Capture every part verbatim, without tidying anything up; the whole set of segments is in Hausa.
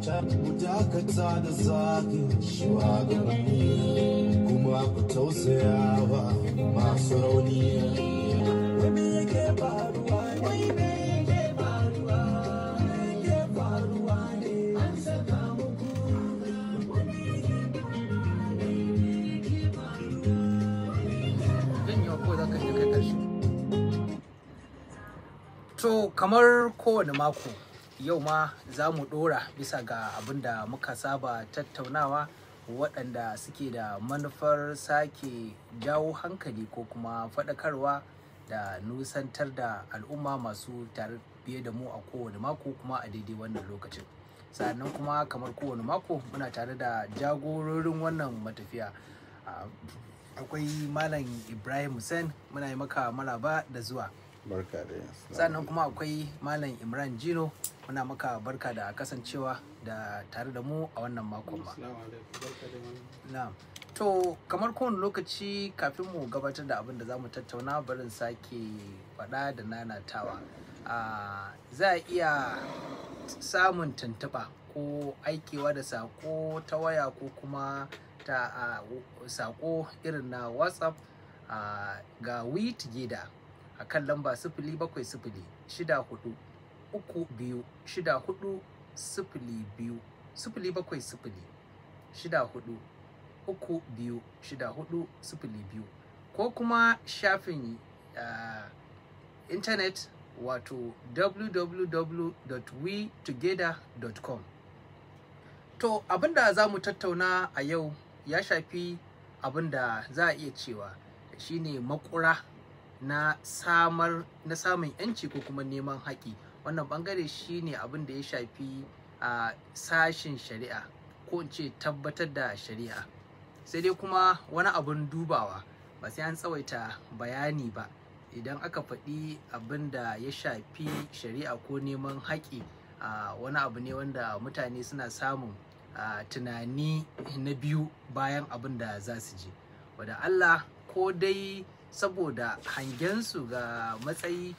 Mu dakata da zagin shugabanni kuma ku tausayawa masu rauni. Wani yake faruwa ne, me yake faruwa, me yake faruwa ne, an saka muku. Wani yake faruwa ne, me yake faruwa. Zan yi wa ko za ka je kai ƙarshe. To kamar kowane mako yau ma za mu ɗora bisa ga abin da muka saba tattaunawa waɗanda suke da manufar sake jawo hankali ko kuma faɗakarwa da nusantar da al'umma masu tare biye da mu a kowane mako kuma a daidai wannan lokacin. Sannan kuma kamar kowane mako muna tare da jagororin wannan matafiya. Akwai Malam Ibrahim Hussain, muna yi maka maraba da zuwa. Barka da Sannan kuma akwai Malam Imran Jino, muna maka barka da kasancewa da tare da mu a wannan makon ba. Na'am. To kamar kowane lokaci kafin mu gabatar da abin da za mu tattauna barin sake faɗa da nanatawa. Uh, za a iya samun tuntuɓa ko aikewa da sako ta waya ko kuma ta uh, sako irin na WhatsApp uh, ga We Together a kan lamba sifili bakwai sifili shida hudu uku biyu shida hudu sifili biyu sifili bakwai sifili shida hudu uku biyu shida hudu sifili biyu ko kuma shafin uh, intanet wato w w w dot we together dot com. To abinda za mu tattauna a yau ya shafi abinda za a iya cewa shine makura na samar na samun yanci ko kuma neman haƙi. Wannan bangare shine abin da ya shafi a sashin shari'a ko in ce tabbatar da shari'a. Sai dai kuma wani abun dubawa ba sai an tsawaita bayani ba idan aka faɗi abin da ya shafi shari'a ko neman haƙi. a wani abu ne wanda mutane suna samun tunani na biyu bayan abin da za su ji. Wada Allah ko dai saboda hangensu ga matsayi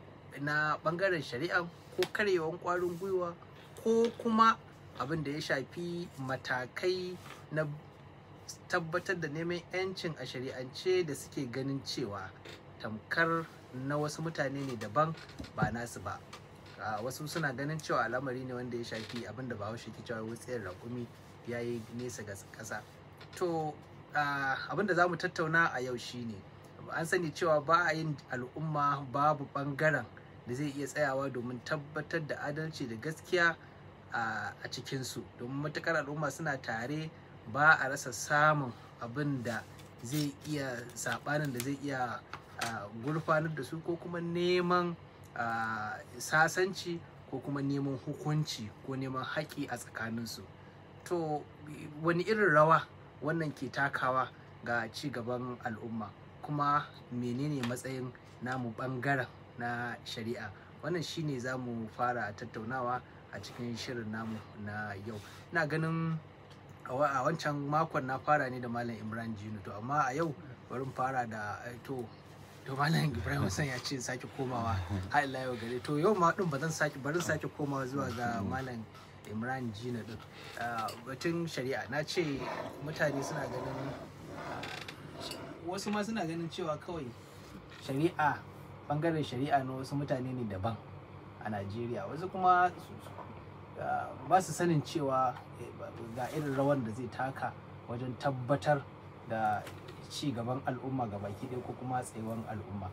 na ɓangaren shari'a ko karyewan ƙwarin gwiwa ko kuma abin da ya shafi matakai na tabbatar da neman 'yancin a shari'ance da suke ganin cewa tamkar na wasu mutane ne daban ba nasu ba. Uh, wasu suna ganin cewa al'amari ne wanda ya shafi abin da bahaushe ke cewa wutsiyar raƙumi ya yi nesa ga ƙasa. To uh, abin da za mu tattauna a yau shine an sani cewa ba a yin al'umma babu ɓangaren da zai iya tsayawa domin tabbatar da adalci da gaskiya uh, a cikinsu. Domin matuƙar al'umma suna tare ba a rasa samun abin da zai iya saɓanin da zai iya uh, gurfanar da su ko kuma neman uh, sasanci ko kuma neman hukunci ko neman haƙƙi a tsakaninsu. To wani irin rawa wannan ke takawa ga ci gaban al'umma, kuma menene matsayin namu ɓangaren na shari'a? Wannan shine za mu fara tattaunawa a cikin shirin namu na yau. Ina ganin a wancan makon na fara ne da Malam Imran Jino, to amma a yau bari mu fara da to to Malam Ibrahim Hussain ya ce sake komawa har ila yau gare. To yau ma din ba zan sake bari sake komawa zuwa ga Malam Imran Jino din. Batun shari'a na ce mutane suna ganin wasu ma suna ganin cewa kawai shari'a bangaren shari'a na wasu mutane ne daban a Najeriya, wasu kuma ba su sanin cewa ga irin rawan da zai taka wajen tabbatar da ci gaban al'umma ga baki ɗaya ko kuma tsayuwan al'umma.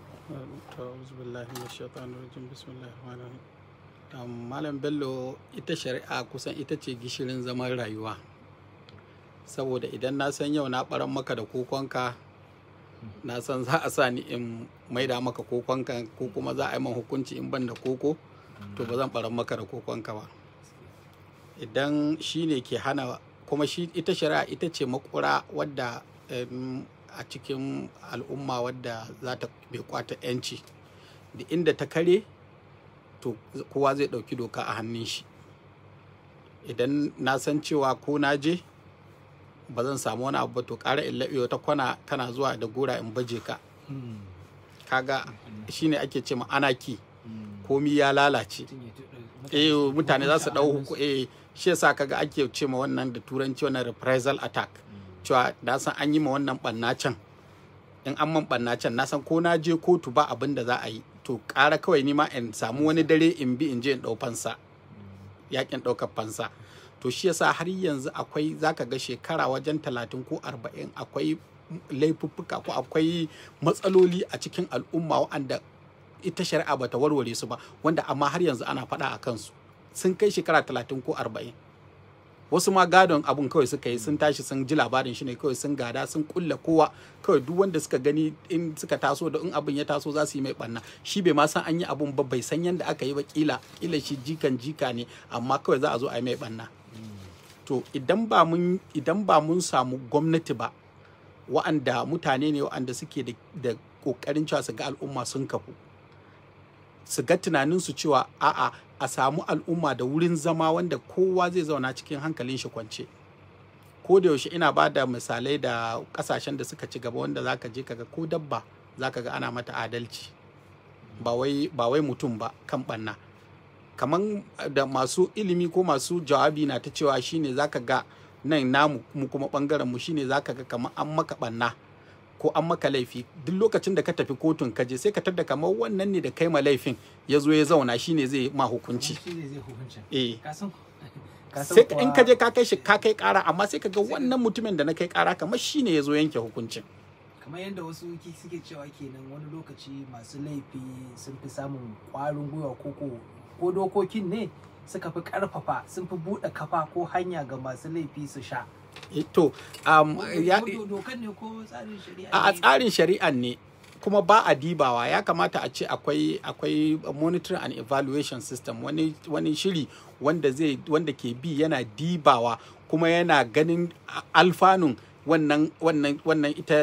Malam Bello, ita shari'a kusan ita ce gishirin zaman rayuwa, saboda idan na san yau na ɓaran maka da kokonka, na san za a sa ni in maida maka kokonka ko kuma za a yi man hukunci in ban da koko, to ba zan ɓaran maka da kokonka ba. Idan shi ne ke hana, kuma shi ita shari'a ita ce makura wadda um, a cikin al'umma wadda za ta bai kwata 'yanci, da inda ta kare to kowa zai ɗauki doka a hannun shi. Idan na san cewa ko na je ba zan samu wani abu ba, to ƙara in laɓe wata kwana kana zuwa da gora in baje ka. Kaga shine ake ce ma anaki, komi ya lalace. Eh mutane za su ɗau eh shi yasa kaga ake ce ma wannan da turanci wannan reprisal attack cewa na san an yi ma wannan ɓanna can in an man ɓanna can na san ko na je kotu ba abin da za a yi to ƙara kawai ni ma in samu wani dare in bi in je in ɗau fansa yakin ɗaukar fansa. To shi yasa har yanzu akwai zaka ga shekara wajen talatin ko arba'in akwai laifuffuka ko akwai matsaloli a cikin al'umma wanda ita shari'a bata warware su ba, wanda amma har yanzu ana faɗa a kansu sun kai shekara talatin ko arba'in. Wasu ma gadon abun kawai suka yi, sun tashi sun ji labarin shi ne kawai sun gada sun kulla kowa kawai duk wanda suka gani in suka taso da in abin ya taso za su yi mai ɓanna. Shi bai ma san an yi abun ba, bai san yadda aka yi ba, kila kila shi jikan jika ne amma kawai za a zo a yi mai ɓanna. To idan ba mun idan ba mun samu gwamnati ba wa'anda mutane ne wa'anda suke da, da kokarin cewa su ga al'umma sun kafu, su ga tunanin su cewa a'a a samu al'umma da wurin zama wanda kowa zai zauna cikin hankalin shi kwance. Ko da yaushe ina ba da misalai da kasashen da suka ci gaba wanda zaka je kaga ko dabba zaka ga ana mata adalci, ba wai ba wai mutum ba kan ɓanna. Kaman da masu ilimi ko masu jawabi na ta cewa shine zaka ga nan namu mu kuma bangaren mu shine zaka ga kamar an maka ɓanna ko an maka laifi, duk lokacin da ka tafi kotun kaje sai ka tada kamar wannan ne da kai ma laifin ya zo ya zauna shine zai ma hukunci. Eh. Sai in kaje ka kai shi ka kai kara amma sai ka ga wannan mutumin da na kai kara kamar shine ya zo yanke hukuncin. Kamar yadda wasu suke cewa kenan wani lokaci masu laifi sun fi samun ƙwarin gwiwa koko ko dokokin ne suka fi karfafa sun fi buɗe kafa ko hanya ga masu laifi su sha. To um, ya dokan ne ko tsarin shari'a? A tsarin shari'a ne kuma ba a dibawa. Ya kamata a ce akwai akwai monitoring and evaluation system, wani wani shiri wanda zai wanda ke bi yana dibawa kuma yana ganin alfanun wannan wannan wannan ita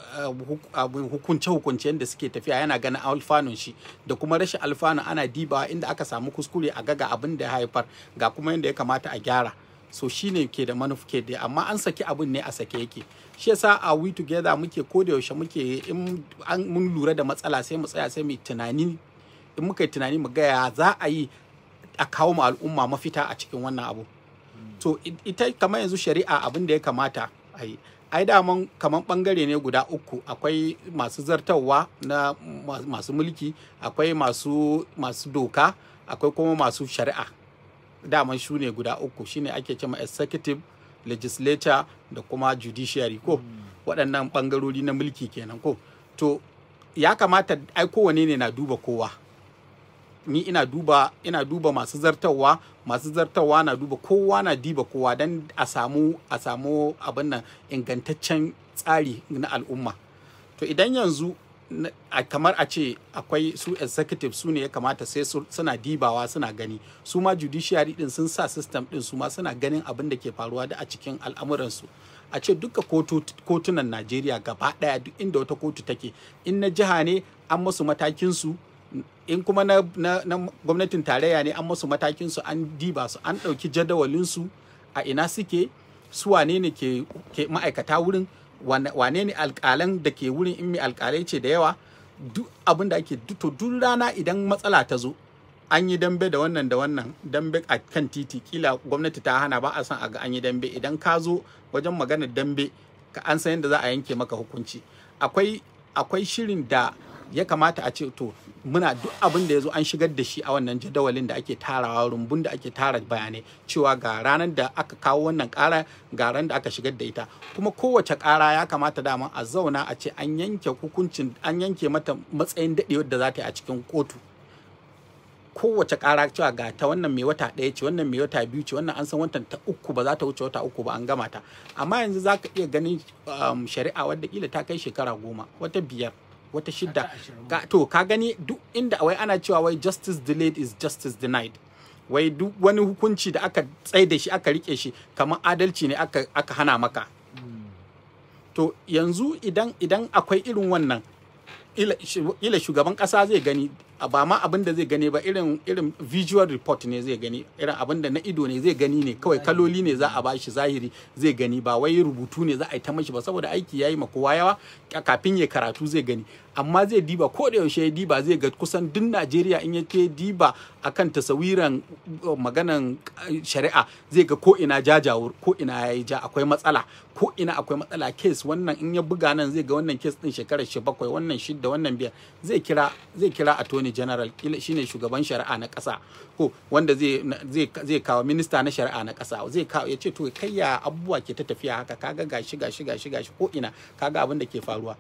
hukunce-hukunce da suke tafiya, yana ganin alfanun shi da kuma rashin alfanun ana dibawa inda aka samu kuskure a gaga abin da ya haifar ga kuma yadda ya kamata a gyara. So shine ke da manufa ke da, amma an saki abin ne a sake yake. Shi yasa a We Together muke ko da yaushe muke in mun lura da matsala sai mu tsaya sai mu tunani, in muka yi tunani mu ga ya za a yi a kawo mu al'umma mafita a cikin wannan abu. To ita kamar yanzu shari'a abin da ya kamata a yi, ai daman kamar bangare ne guda uku, akwai masu zartarwa na masu mulki, akwai masu masu doka, akwai kuma masu shari'a. Daman su ne guda uku, shine ake cewa executive, legislature da kuma judiciary ko waɗannan bangarori na mulki kenan ko. To ya kamata ai kowane ne na duba kowa. Ni ina duba ina duba masu zartarwa, masu zartarwa na duba kowa, na diba kowa dan a samu a samu abin nan ingantaccen tsari na al'umma. To idan yanzu kamar a ce akwai su executive su ne ya kamata sai suna dibawa suna gani, su ma judiciary din sun sa system din su ma suna ganin abin da ke faruwa da a cikin al'amuransu. A ce duka kotunan Najeriya gaba daya duk inda wata kotu take, in na jiha ne an musu matakin su, in kuma na, na, na gwamnatin tarayya ne an musu matakin su, an diba su, an ɗauki jadawalin su a ina suke, su wane ne ke, ke ma'aikata wurin, wane ne alƙalan da ke wurin, in mai alƙalai ce da yawa, duk abin da ake to duk rana idan matsala ta zo an yi dambe da wannan da wannan dambe a kan titi, kila gwamnati ta hana ba a san a ga an yi dambe, idan ka zo wajen maganar dambe ka an san yadda za a yanke maka hukunci. Akwai akwai shirin da ya kamata a ce to muna duk abin da ya zo an shigar da shi a wannan jadawalin da ake tarawa, rumbun da ake tara bayanai cewa ga ranar da aka kawo wannan ƙara, ga ranar da aka shigar da ita. Kuma kowace ƙara ya kamata dama a zauna a ce an yanke hukuncin, an yanke mata matsayin daɗewar da za ta yi a cikin kotu. Kowace ƙara cewa ga ta wannan mai wata ɗaya ce, wannan mai wata biyu ce, wannan an san watan ta uku ba za ta wuce wata uku ba an gama ta. Amma yanzu za ka iya ganin um, shari'a wadda kila ta kai shekara goma, wata biyar, wata shidda. To ka gani duk inda wai ana cewa wai justice delayed is justice denied. Wai duk wani hukunci da aka tsaye da shi aka rike shi kamar adalci ne aka, aka hana maka. To yanzu idan idan akwai irin wannan, ila shugaban kasa zai gani ba ma abin da zai gani ba irin irin visual report ne zai gani, irin abin da na ido ne zai gani ne kawai, kaloli ne za a bashi zahiri zai gani, ba wai rubutu ne za a yi ta mashi ba saboda aiki yayi ma kowa yawa, kafin ya karatu zai gani. Amma zai diba ko da yaushe ya diba zai ga kusan duk Najeriya in yake diba akan tasawiran maganan shari'a zai ga ko ina jajawur, ko ina yayi ja, akwai matsala, ko ina akwai matsala. Case wannan in ya buga nan zai ga wannan case din shekarar shi bakwai, wannan shidda, wannan biyar, zai kira zai kira attorney general, shine shugaban shari'a na ƙasa, ko wanda zai zai zai kawo minista na shari'a na ƙasa, zai kawo ya ce to kai ya abubuwa ke ta tafiya haka, kaga gashi gashi gashi gashi ko ina kaga abin da ke faruwa,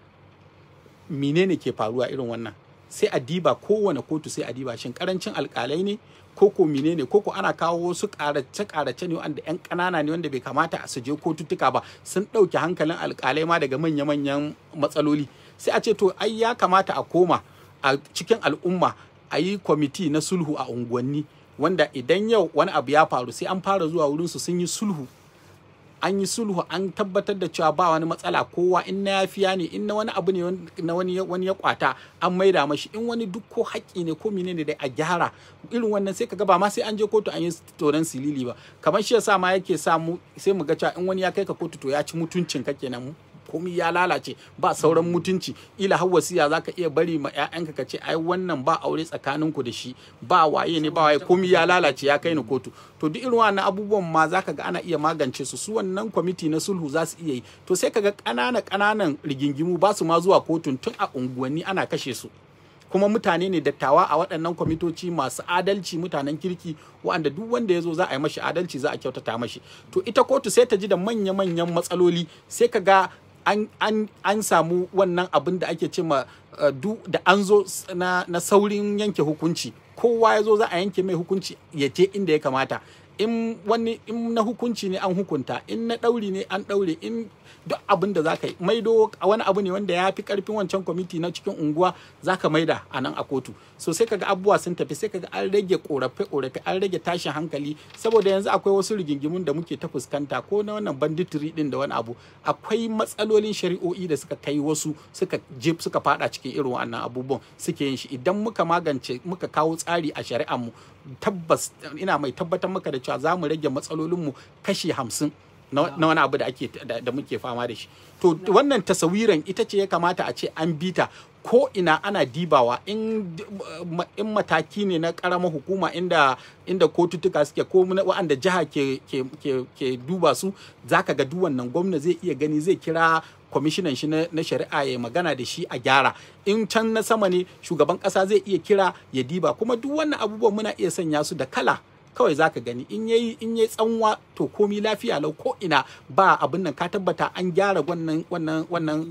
menene ke faruwa irin wannan. Sai a diba kowane kotu, sai a diba shin karancin alƙalai ne, koko menene, koko ana kawo wasu ƙarace ƙarace ne wanda ƴan ƙanana ne wanda bai kamata a su je kotuttuka ba, sun ɗauke hankalin alƙalai ma daga manya-manyan matsaloli. Sai a ce to ai ya kamata a koma a cikin al'umma a yi kwamiti na sulhu a unguwanni, wanda idan yau wani abu ya faru sai an fara zuwa wurinsu sun yi sulhu, an yi sulhu, an tabbatar da cewa ba wani matsala, kowa in na yafiya ne, in na wani abu ne na wani wani ya kwata an maida mashi, in wani duk ko haƙƙi ne ko menene dai a gyara irin wannan. Sai kaga ba ma sai an je kotu an yi toron silili ba, kamar shi yasa ma yake samu sai mu ga cewa in wani ya kai ka kotu to ya ci mutuncin ka kenan, komai ya lalace, ba sauran mutunci. Ila har wasiya zaka iya bari ma ƴaƴanka ka ce ai wannan ba aure tsakaninku da shi, ba waye ne ba waye, komai ya lalace ya kai ni kotu. To duk irin wannan abubuwan ma zaka ga ana iya magance su, su wannan kwamiti na sulhu za su iya yi. To sai kaga ƙanana ƙananan rigingimu ba su ma zuwa kotun, tun a unguwanni ana kashe su. Kuma mutane ne dattawa a waɗannan kwamitoci masu adalci, mutanen kirki waɗanda duk wanda ya zo za a yi mashi adalci, za a kyautata mashi. To ita kotu sai ta ji da manya-manyan matsaloli, sai ka ga an, an, an samu wannan abin da ake ce ma uh, da an zo na, na saurin yanke hukunci, kowa ya zo za a yanke mai hukunci ya je inda ya kamata. In wani in na hukunci ne an hukunta, in na ɗauri ne an ɗaure, in duk abin da za ka yi maido a wani abu ne wanda ya fi ƙarfin wancan kwamiti na cikin unguwa, za ka maida a nan a kotu. So sai kaga abubuwa sun tafi, sai kaga an rage ƙorafe-ƙorafe, an rage tashin hankali, saboda yanzu akwai wasu rigingimun da muke ta fuskanta, ko na wannan banditiri din da wani abu, akwai matsalolin shari'o'i da suka kai wasu suka je suka fada cikin irin wannan abubuwan suke yin shi. Idan muka magance, muka kawo tsari a shari'ar mu, tabbas ina mai tabbatar maka da cewa za mu rage matsalolinmu kashi hamsin na wani abu da ake da muke fama da shi. To wannan tasawiran ita ce ya kamata a ce an bita ko ina ana dibawa, in in mataki ne na karamar hukuma inda inda kotutuka suke, ko wanda jiha ke ke ke, ke duba su, zaka ga duk wannan gwamna zai iya gani, zai kira kwamishinan shi na shari'a ya magana da shi a gyara. In can na sama ne shugaban kasa zai iya kira ya diba. Kuma duk wannan abubuwan muna iya sanya su da kala, kawai zaka gani in yayi in yayi tsanwa to komi lafiya lau, ko ina ba abin nan, ka tabbata an gyara wannan wannan wannan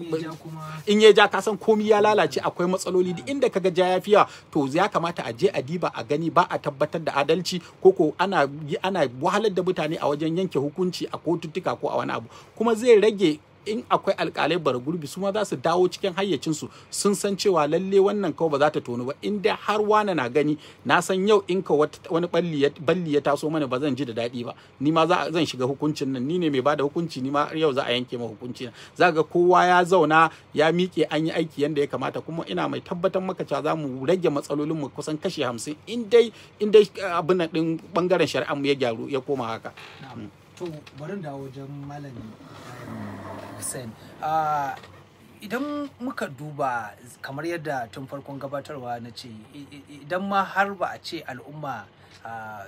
in ya ja ka san komi ya lalace, akwai matsaloli. Duk inda kaga ja yafiya to ya kamata a je a diba a gani, ba a tabbatar da adalci, ko ko ana ana wahalar da mutane a wajen yanke hukunci a kotuttuka ko a wani abu. Kuma zai rage in akwai alƙalai bara gurbi, su ma za su dawo cikin hayyacinsu, sun san cewa lalle wannan kawai ba za ta tonu ba. In dai har wani na gani, na san yau in ka wani balli ya taso mana ba zan ji da daɗi ba, ni ma zan shiga hukuncin nan, ni ne mai bada hukunci, ni ma yau za a yanke ma hukunci. Za ga kowa ya zauna ya miƙe, an yi aiki yanda ya kamata. Kuma ina mai tabbatar maka cewa za mu rage matsalolin mu kusan kashi hamsin, in dai in dai abin nan din bangaren shari'ar mu ya gyaru ya koma haka. To bari da wajen malam Hussain, uh, idan muka duba kamar yadda tun farkon gabatarwa na ce, idan ma har ba a ce al'umma uh,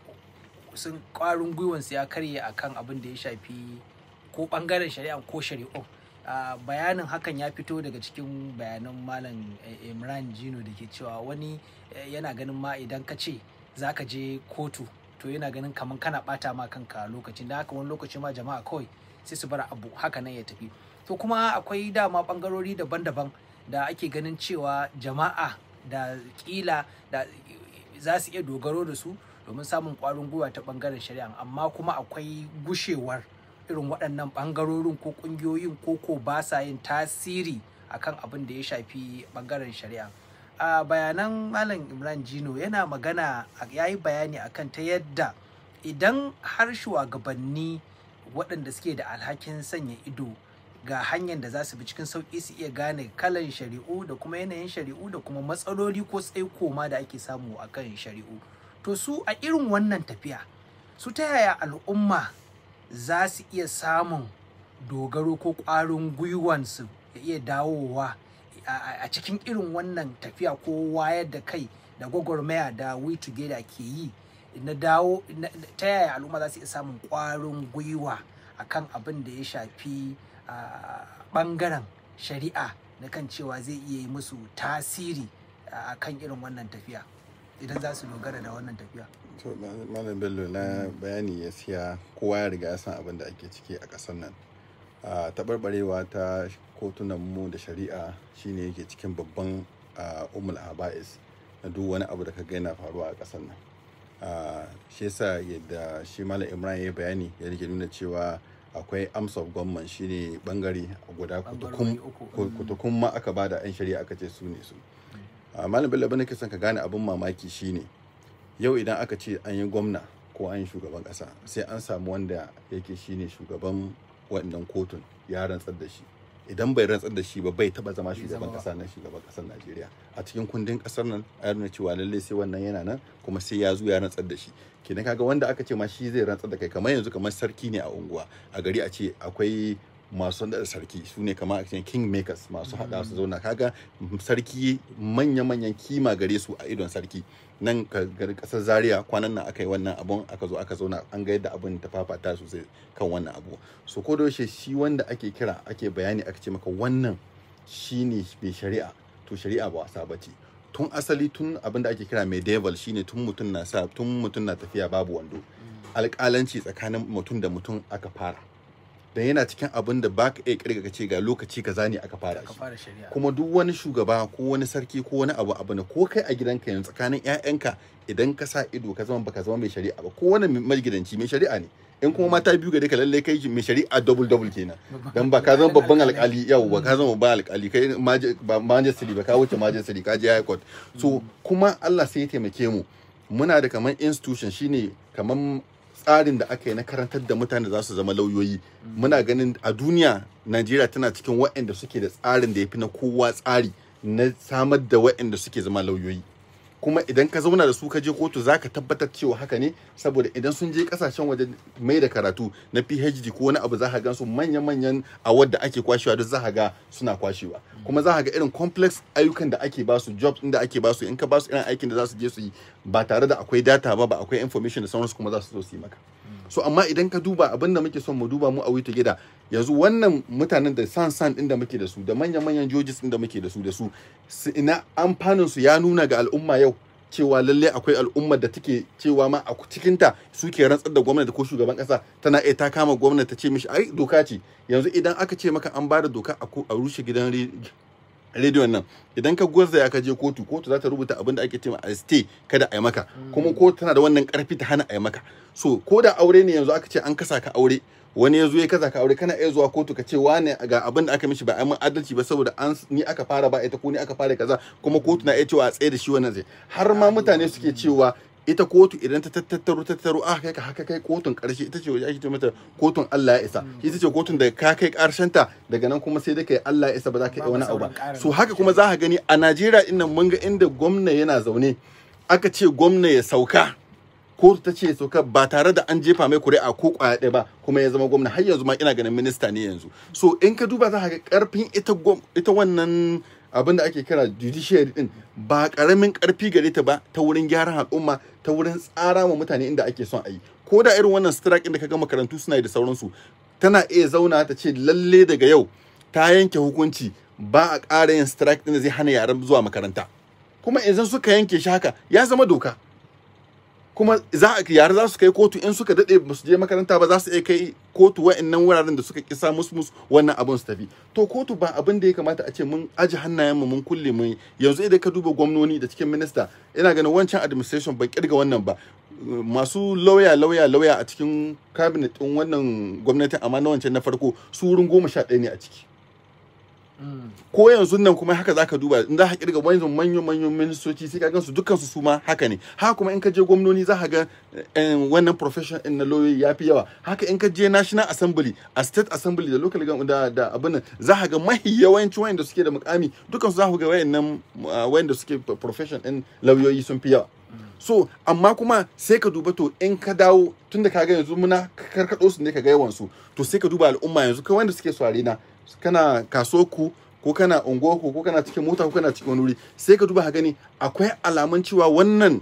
sun ƙwarin gwiwansu ya karye akan abin da ya shafi ko ɓangaren shari'a ko shari'o, uh, bayanin hakan ya fito daga cikin bayanan malam Imran Jino da ke cewa wani yana ganin ma idan ka ce za ka je kotu to yana ganin kamar kana ɓata ma kanka lokacin da haka wani lokaci ma jama'a kawai sai su bar abu haka nan ya tafi. To kuma akwai dama bangarori daban-daban da ake ganin cewa jama'a da kila da za su iya dogaro da su domin samun ƙwarin gwiwa ta bangaren shari'a, amma kuma akwai gushewar irin waɗannan bangarorin ko ƙungiyoyin ko ko ba sa yin tasiri akan abin da ya shafi bangaren shari'a. A bayanan malam Imran Jino yana magana, ya yi bayani akan ta yadda idan har shugabanni waɗanda suke da alhakin sanya ido ga hanyar da za su bi cikin sauƙi su iya gane kalan shari'u da kuma yanayin shari'u da kuma matsaloli ko tsaiko ma da ake samu a kan shari'u. To su a irin wannan tafiya su ta yaya al'umma za su iya samun dogaro ko ƙwarin gwiwansu ya iya dawowa a cikin irin wannan tafiya ko wayar da kai da gwagwarmaya da We Together ke yi na dawo ta yaya al'umma za su iya samun ƙwarin gwiwa akan abin da ya shafi ɓangaren shari'a na kan cewa zai iya yi musu tasiri a kan irin wannan tafiya idan za su dogara da wannan tafiya. To Malam Bello, na bayani ya siya kowa ya riga ya san abin da ake ciki a ƙasar nan. Uh, taɓarɓarewa ta kotunan mu da shari'a shine yake cikin babban uh, umul haba'is na duk wani abu da ka ga yana faruwa a ƙasar nan. Uh, shi yasa yadda shi Malam Imran ya bayani ya rike nuna cewa akwai arms of government shine bangare guda kutukun ma aka bada yan shari'a aka ce su ne su. Uh, Malam Bello bane ke son ka gane abin mamaki shine yau idan aka ce an yi gwamna ko an yi shugaban ƙasa sai an samu wanda yake shine shugaban wannan kotun ya rantsar da shi. Idan bai rantsar da shi ba bai taba zama shugaban kasa na shugaban kasar Najeriya. A cikin kundin kasar nan a nuna cewa lalle sai wannan yana nan kuma sai ya zo ya rantsar da shi. Kenan kaga wanda aka ce ma shi zai rantsar da kai kamar yanzu kamar sarki ne a unguwa a gari a ce akwai masu da sarki su ne kamar a cikin king makers masu hada su zauna kaga sarki manya-manyan kima gare su a idon sarki. Nan kasar Zaria kwanan nan aka yi wannan abun aka zo aka zauna an ga yadda abun ta fafata sosai kan wannan abu. So ko da yaushe shi wanda ake kira ake bayani aka ce maka wannan shine mai shari'a to shari'a ba wasa bace. Tun asali tun abin da ake kira medieval shine tun mutum na sa tun mutum na tafiya babu wando. Alƙalanci tsakanin mutum da mutum aka fara. Da yana cikin abin da baka iya kirga ka ce ga lokaci kaza ne aka fara shi. Kuma duk wani shugaba ko wani sarki ko wani abu abu ne ko kai a gidanka yanzu tsakanin ƴaƴanka idan ka sa ido ka zama baka zama mai shari'a ba ko wani magidanci mai shari'a ne. In kuma mata biyu gare ka lalle kai mai shari'a double double kenan. Dan ba ka zama babban alƙali yau ba ka zama babban alƙali kai ba majistri ba ka wuce majistri ka je high court. So kuma Allah sai ya taimake mu muna da kaman institution shine kaman tsarin da aka yi na karantar da mutane za su zama lauyoyi. Muna ganin a duniya Najeriya tana cikin waɗanda suke da tsarin da ya fi na kowa tsari na samar da waɗanda suke zama lauyoyi. Kuma idan ka zauna da su ka je kotu za ka tabbatar cewa haka ne saboda idan sun je kasashen waje mai da karatu na P H D ko wani abu za ka gan su manya-manyan award da ake kwashewa duk za ka ga suna kwashewa. Kuma za ka ga irin complex ayyukan da ake basu jobs inda ake basu in ka basu irin aikin da za su je su yi ba tare da akwai data ba ba akwai information da sauransu kuma za su zo su yi maka. So amma idan ka duba abin da muke son mu duba mu a We Together yanzu wannan mutanen da san san din da muke da su da manyan-manyan judges din da muke da su da su ina amfanin su ya nuna ga al'umma yau cewa lalle akwai al'ummar da take cewa ma a cikinta suke rantsar da gwamnati ko shugaban kasa tana iya ta kama gwamnati ta ce mishi ai doka ce yanzu idan aka ce maka an bada doka a rushe gidan rediyon nan idan ka gwarzaya ka je kotu kotu za ta rubuta abin da ake cewa a stay kada a yi maka kuma kotu tana da wannan karfi ta hana a yi maka. So ko da aure ne yanzu aka ce an kasa ka aure wani ya zo ya kaza ka aure kana iya zuwa kotu ka ce wane ga abin da aka mishi ba a min adalci ba saboda an ni aka fara ba ita ko ni aka fara kaza kuma kotu na iya cewa a tsaye da shi wannan zai har ma mutane suke cewa ita kotu idan ta tattaro tattaro ah kai ka haka kai kotun karshe ita ce wajen ake ce mata kotun Allah ya isa ita ce kotun da ka kai karshen ta daga nan kuma sai dai kai Allah ya isa ba za ka yi wani abu ba. So haka kuma za ka gani a Najeriya din nan mun ga inda gwamna yana zaune aka ce gwamna ya sauka kotu ta ce sauka ba tare da an jefa mai kuri'a ko kwaya ɗaya ba kuma ya zama gwamna har yanzu ma ina ganin minista ne yanzu. So in ka duba za ka ga karfin ita ita wannan abin da ake kira judiciary din ba karamin karfi gare ta ba ta wurin gyaran al'umma ta wurin tsara wa mutane inda ake son a yi. Ko da irin wannan strike da kaga makarantu suna da sauransu tana iya zauna ta ce lalle daga yau ta yanke hukunci ba a ƙara yin strike din da zai hana yaran zuwa makaranta kuma idan suka yanke shi haka ya zama doka kuma za a yara za su kai kotu in suka dade ba su je makaranta ba za su iya kai kotu wa'annan wuraren da suka kisa musu musu wannan abun su tafi. To kotu ba abin da ya kamata a ce mun aji hannayen mu mun kulle mun yanzu idan ka duba gwamnoni da cikin minista ina ganin wancan administration ban kirga wannan ba masu lauya lauya lauya a cikin cabinet din wannan gwamnati amma na wancan na farko su wurin goma sha ɗaya ne a ciki. ko yanzu nan kuma haka zaka duba in za ka kirga manyan manyan manyan ministoci sai ka gansu dukkan su suma haka ne. Haka kuma in ka je gwamnoni za ka ga wannan profession in na lawyer ya fi yawa. Haka in ka je national assembly, a state assembly da local government da da abin nan za ka ga mahi yawanci wayanda suke da mukami dukkan su za ku ga wayannan wayanda suke profession din lauyoyi sun fi yawa. So amma kuma sai ka duba to in ka dawo tunda ka ga yanzu muna karkado su ne ka ga yawan su, to sai ka duba al'umma yanzu kai wanda suke sware na kana kaso ku ko kana ungoku ko kana cikin mota ko kana cikin wani wuri, sai ka duba ka gani akwai alamun cewa wannan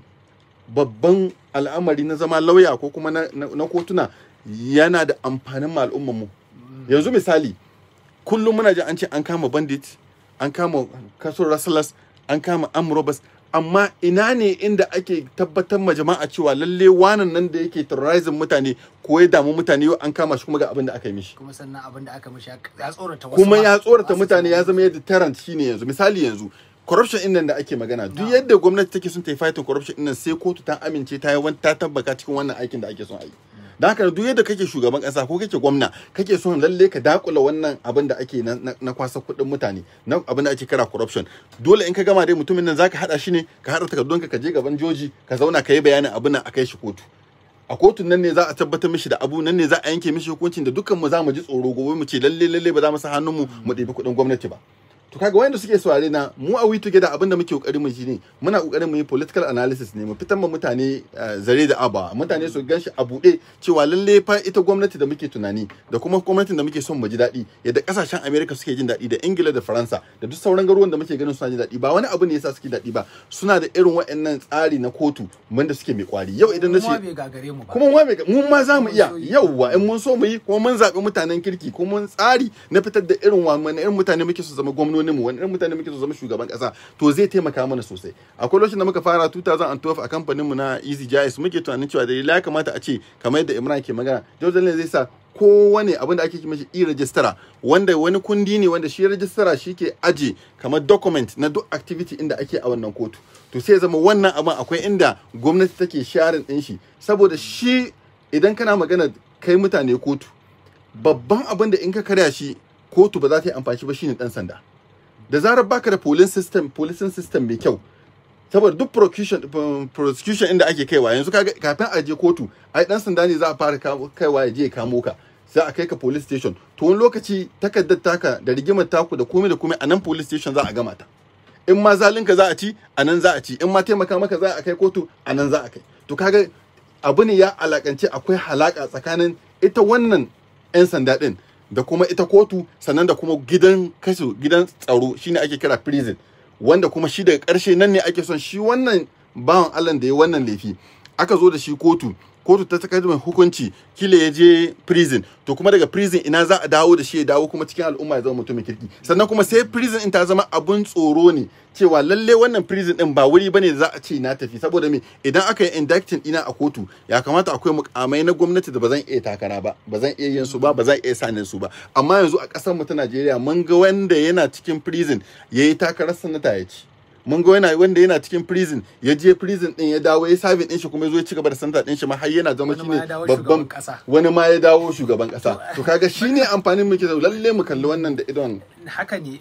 babban al'amari na zama lauya ko kuma na, na, na kotuna yana da amfanin ma al'ummar mu. Yanzu misali kullum muna ji an ce an kama bandit, an kama kaso rustlers, an kama armed robbers, amma ina ne inda ake tabbatar ma jama'a cewa lalle wanan nan da yake terrorizing mutane ko ya damu mutane yau an kama shi kuma ga abin da aka yi mishi, kuma sannan abin da aka mishi ya tsorata wasu, kuma ya tsorata mutane, ya zama yadda deterrent. Shine yanzu misali yanzu corruption din nan da ake magana, duk yadda gwamnati take son ta yi fighting corruption din nan sai kotu ta amince ta yi wani ta tabbaka cikin wannan aikin da ake son a yi. Da haka duk yadda kake shugaban kasa ko kake gwamna kake son lalle ka dakula wannan abin da ake na, na, na kwasa kuɗin mutane, na abin da ake kira corruption, dole in ka gama dai mutumin nan zaka hada shi ne ka hada takardunka ka je gaban joji ka zauna ka yi bayanin abin nan a kai shi kotu. A kotun nan ne za a tabbatar mishi da abu, nan ne za a yanke mishi hukuncin da dukkan mu za mu ji tsoro gobe mu ce lalle lalle ba za mu sa hannun mu mu ɗebi kuɗin gwamnati ba. To kaga wanda suke saurare na mu a We Together abin da muke kokarin mu shine muna kokarin mu yi political analysis ne, mu fitar ma mutane zare da aba, mutane su ganshi a bude cewa lalle fa ita gwamnati da muke tunani da kuma gwamnatin da muke son mu ji daɗi, yadda kasashen America suke jin daɗi da Ingila da Faransa da duk sauran garuruwan da muke ganin suna jin daɗi, ba wani abu ne yasa suke daɗi ba, suna da irin waɗannan tsari na kotu wanda suke mai kwari. Yau idan na ce kuma mu ma za mu iya yauwa in mun so mu yi, kuma mun zaɓi mutanen kirki, kuma mun tsari na fitar da irin wa irin mutane muke so zama gwamnati mu, wani irin mutane muke so zama shugaban kasa, to zai taimaka mana sosai. Akwai lokacin da muka fara two thousand twelve a kamfanin mu na Easy Jais muke tunanin cewa da ya kamata a ce kamar yadda Imran ke magana, Jordan zai sa kowane abin da ake kima shi e-registrar, wanda wani kundi ne wanda shi registrar shi ke aje kamar document na duk activity inda ake a wannan kotu. To sai zama wannan abin akwai inda gwamnati take sharing din shi, saboda shi idan kana magana kai mutane kotu, babban abin da in ka karya shi kotu ba za ta yi amfani ba shine dan sanda. Da zarar baka da police system, policing system mai kyau, saboda duk prosecution prosecution inda ake kaiwa yanzu kaga kafin a je kotu ai dan sanda ne za a fara kaiwa ya je ya kamo ka, sai a kai ka police station. To wani lokaci takaddar taka da rigimar taku da komai da komai a nan police station za a gama ta. In ma zalinka za a ci a nan za a ci, in ma taimaka maka za a kai kotu a nan za a kai. To kaga abu ne ya alakance akwai halaka tsakanin ita wannan 'yan sanda din da kuma ita kotu, sannan da kuma gidan kaso, gidan tsaro shine ake kira prison, wanda kuma shi daga ƙarshe nan ne ake son shi wannan bawan Allah da ya wannan laifi aka zo da shi kotu, kotu ta saka mai hukunci, kila ya je prison, to kuma daga prison ina za a dawo da shi ya dawo kuma cikin al'umma ya zama mutumin kirki. Sannan kuma sai prison in ta zama abun tsoro ne, cewa lalle wannan prison din ba wuri bane za a ce na tafi, saboda me idan aka yi indicting ina a kotu ya kamata akwai mukamai na gwamnati da ba zan iya takara ba, ba zan iya yin su ba, ba zan iya sanin su ba. Amma yanzu a ƙasar mu ta Najeriya mun ga wanda yana cikin prison yayi takarar sanata ya ci, mun ga yana wanda yana cikin prison ya je prison din ya dawo ya serving din shi kuma ya zo ya ci gaba da sanata din shi ma har yana zama shine babban, wani ma ya dawo shugaban kasa. To kaga shine amfanin muke da lalle mu kalli wannan da idon haka ne.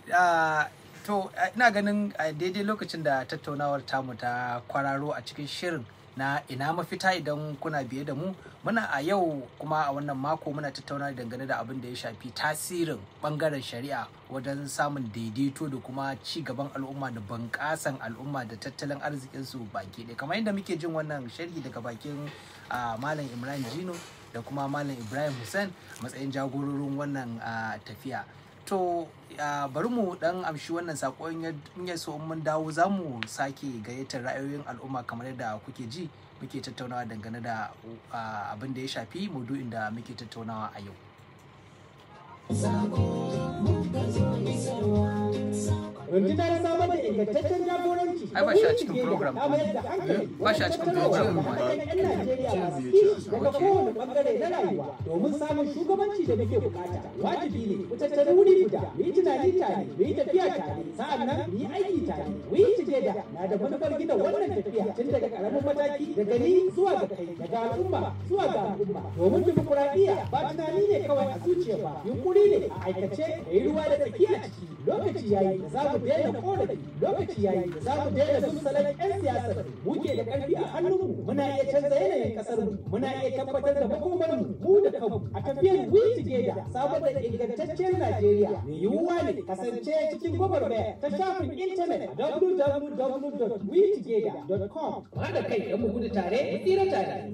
To ina ganin a daidai lokacin da tattaunawar tamu ta kwararo a cikin shirin na ina mafita, idan kuna biye da mu muna a yau kuma a wannan mako muna tattauna dangane da abin da ya shafi tasirin bangaren shari'a wajen samun daidaito da kuma ci gaban al'umma da bunƙasan al'umma da tattalin arzikin su baki ɗaya, kamar yadda muke jin wannan sharhi daga bakin malam Imran Jino da kuma malam Ibrahim Hussain matsayin jagororin wannan tafiya. To bari mu dan amshi wannan sako, in ya so mun dawo za mu sake gayyatar ra'ayoyin al'umma kamar yadda kuke ji muke tattaunawa dangane da abin da ya shafi maudu'in da muke tattaunawa a yau. rundunar samar da ingantaccen jagoranci ai ba shi a cikin program ta mayar da hankali ba shi a cikin program da yan Najeriya masu kishi daga kowane bangare na rayuwa domin samun shugabanci da muke bukata. Wajibi ne ku tattara wuri guda, mu yi tunani tare, mu yi tafiya tare, sa'annan mu yi aiki tare. We Together na da manufar gina wannan tafiya tun daga karamin mataki daga ni zuwa ga kai, daga al'umma zuwa ga al'umma. Domin dimokuraɗiyya ba tunani ne kawai a zuciya ba, yunkuri ne a aikace da yi ruwa da tsaki a ciki. Lokaci yayi da za mu daina korafi, lokaci yayi da za mu daina bin salon 'yan siyasar. Muke da ƙarfi a hannunmu, muna iya canza yanayin ƙasarmu, muna iya tabbatar da makomarmu mu da kanmu. A tafiyar We Together, samar da ingantaccen Najeriya mai yiwuwa ne kasance cikin gwagwarmaya ta shafin intanet a w w w dot we together dot com. Ba da kai don mu gudu tare, mu tsira tare.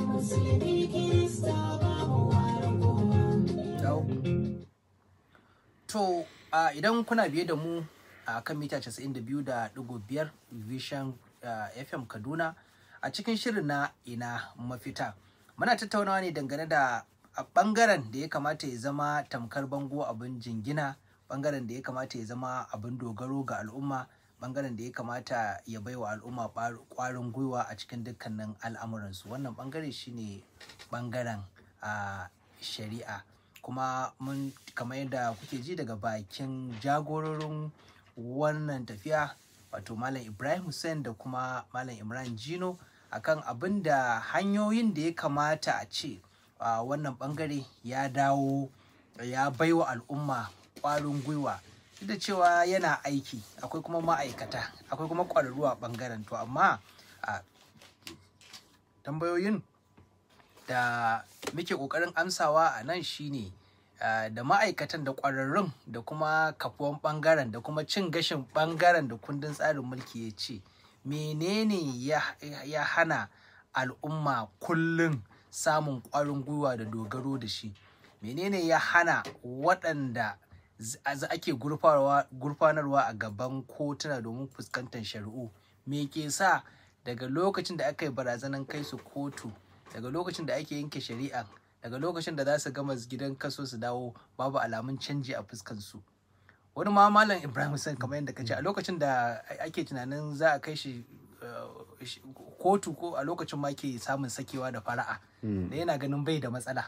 To, uh, idan kuna biye da mu a uh, kan mita casa'in da biyu da ɗigo biyar Vision uh, F M Kaduna a cikin shirin na ina mafita. Muna tattaunawa ne dangane da a ɓangaren da ya kamata ya zama tamkar bango abin jingina, ɓangaren da ya kamata ya zama abin dogaro ga al'umma, ɓangaren da ya kamata ya baiwa al'umma ƙwarin gwiwa a cikin dukkanin al'amuransu. Wannan ɓangare shine ɓangaren uh, shari'a. Kuma mun kamar yadda kuke ji daga bakin jagororin wannan tafiya, wato Malam Ibrahim Hussain da kuma Malam Imran Jino, akan abin da hanyoyin da ya kamata a ce Uh, wannan bangare ya dawo ya baiwa al'umma ƙwarin gwiwa, duk da cewa yana aiki, akwai kuma ma'aikata, akwai kuma ƙwararru a bangaren. To amma uh, tambayoyin da muke ƙoƙarin amsawa a nan shine uh, da ma'aikatan da ƙwararrun da kuma kafuwan bangaren da kuma cin gashin bangaren da kundin tsarin mulki ya ce menene ya, ya hana al'umma kullum samun ƙwarin gwiwa da dogaro da shi? Menene ya hana waɗanda ake gurfanarwa a gaban kotuna domin fuskantar shari'u? Me ke sa daga lokacin da aka yi barazanan kai su kotu, daga lokacin da ake yanke shari'a, daga lokacin da za su gama gidan kaso su dawo, babu alamun canji a fuskansu? Wani ma Malam Ibrahim Hussain, kamar yadda ka ce, a lokacin da ake tunanin za a kai shi kotu, ko a lokacin ma ke samun sakewa da fara'a, da yana ganin bai da matsala.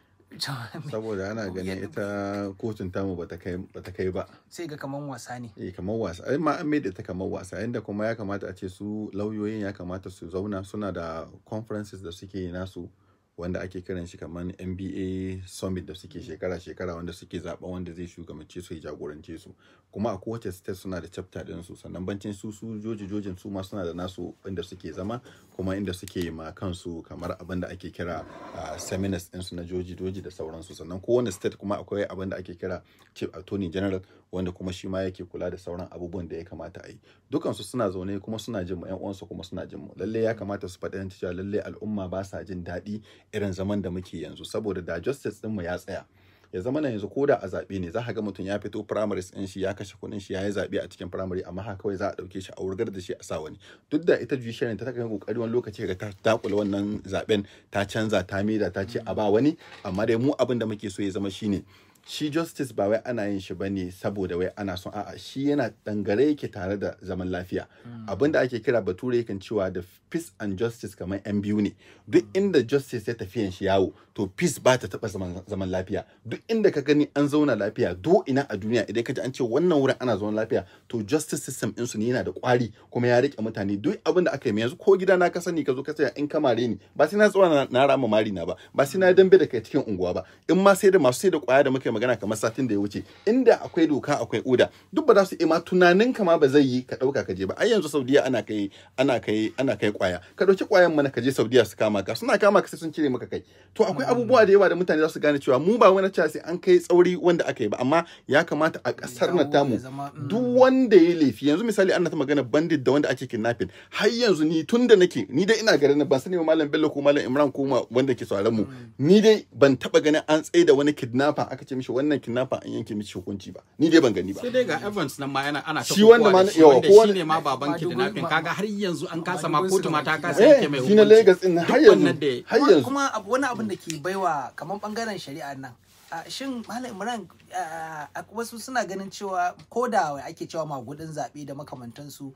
Saboda ana ganin ita kotun tamu bata kai ba, sai ga kaman wasa ne. eh kamar wasa, ai ma an maida ta kamar wasa, inda kuma ya kamata a ce su lauyoyin ya kamata su zauna, suna da conferences da suke nasu wanda ake kiran shi kamar N B A Summit da suke shekara-shekara, wanda suke zaɓen wanda zai shugabance su ya jagorance su. Kuma a kowace state suna da chapter din su, sannan bancin su su joji jojin su ma suna da nasu inda suke zama, kuma inda suke ma kansu kamar abin da ake kira uh, seminars din su na joji joji da sauransu. Sannan kowane state kuma akwai abin da ake kira Chief Attorney General, wanda kuma shi ma yake kula da sauran abubuwan da ya kamata a yi. Dukansu suna zaune kuma suna jin mu, ƴan uwansu kuma suna jin mu. Lalle ya kamata su faɗi cewa lalle al'umma ba sa jin daɗi irin zaman da muke yanzu, saboda da justice din mu ya tsaya. Ya zama na yanzu ko da a zaɓe ne za ka ga mutum ya fito primaries ɗin shi, ya kashe kuɗin shi, ya yi zaɓe a cikin primary, amma haka kawai za a ɗauke shi a wurgar da shi a sa wani. Duk da ita judiciary ta kan kokari wani lokaci ga ta dakula wannan zaɓen, ta canza, ta maida, ta ce a ba wani, amma dai mu abin da muke so ya zama shine shi justice ba wai ana yin shi bane saboda wai ana son, a'a, shi yana dangare yake tare da zaman lafiya. Mm. Abin da ake kira bature yakan cewa da peace and justice kamar yan biyu ne. Duk inda justice ya tafiyan shi yawo, to peace ba ta taba zaman, zaman lafiya. Duk inda ka gani an zauna lafiya do ina a duniya, idan ka ji an ce wannan wurin ana zaman lafiya, to justice system din su ne yana da kwari kuma ya rike mutane. Duk abin da aka yi yanzu, ko gida na ka sani ka zo ka tsaya in ka mare ni, ba sai na tsora na, na rama mari na ba, ba sai na dambe da kai cikin unguwa ba, in ma sai da masu sai da kwaya da muke magana kamar satin da ya wuce, inda akwai doka akwai oda, duk ba za su ima tunanin kama ba zai yi ka dauka ka je ba. Ai yanzu Saudiya ana kai ana kai ana kai kwaya, ka dauki kwayan mana ka je Saudiya su kama ka, suna kama ka sai sun cire maka kai. To akwai abubuwa da yawa da mutane za su gane cewa mu ba wani cewa sai an kai tsauri wanda aka yi ba, amma ya kamata a kasar na tamu duk wanda ya laifi, yanzu misali ana ta magana bandit da wanda ake kidnapping, har yanzu ni tunda nake ni dai ina garin ban sani ba Malam Bello ko Malam Imran ko wanda ke sauraron mu, ni dai ban taba ganin an tsaye da wani kidnapper aka ce mishi wannan kidnapper an yanke mishi hukunci ba, ni dai ban gani ba. Sai dai ga Evans nan ma yana ana ta shi wanda ma yawa ko wanda shine ma baban kidnapping, kaga har yanzu an kasa ma kotu ma ta kasa yanke mai hukunci. Shi na Lagos din har yanzu har yanzu kuma wani abin da ke baiwa kamar bangaren shari'a nan shin Malam Imran wasu suna ganin cewa ko da ake cewa magudin zaɓe da makamantansu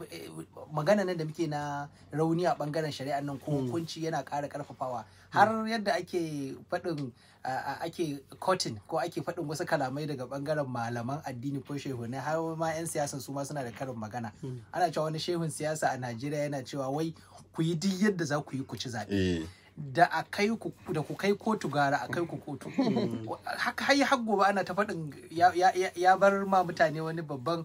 magana nan da muke na rauni a ɓangaren shari'ar nan ko hukunci yana ƙara ƙarfafawa har yadda ake faɗin ake cotton ko ake faɗin wasu kalamai daga ɓangaren malaman addini ko shehunai har ma 'yan siyasan su ma suna da karin magana ana cewa wani shehun siyasa a Najeriya yana cewa wai ku yi duk yadda za ku yi ku ci zaɓe da a kai ku da ku kai kotu gara a kai ku kotu haka har har gobe ana ta faɗin ya bar ma mutane wani babban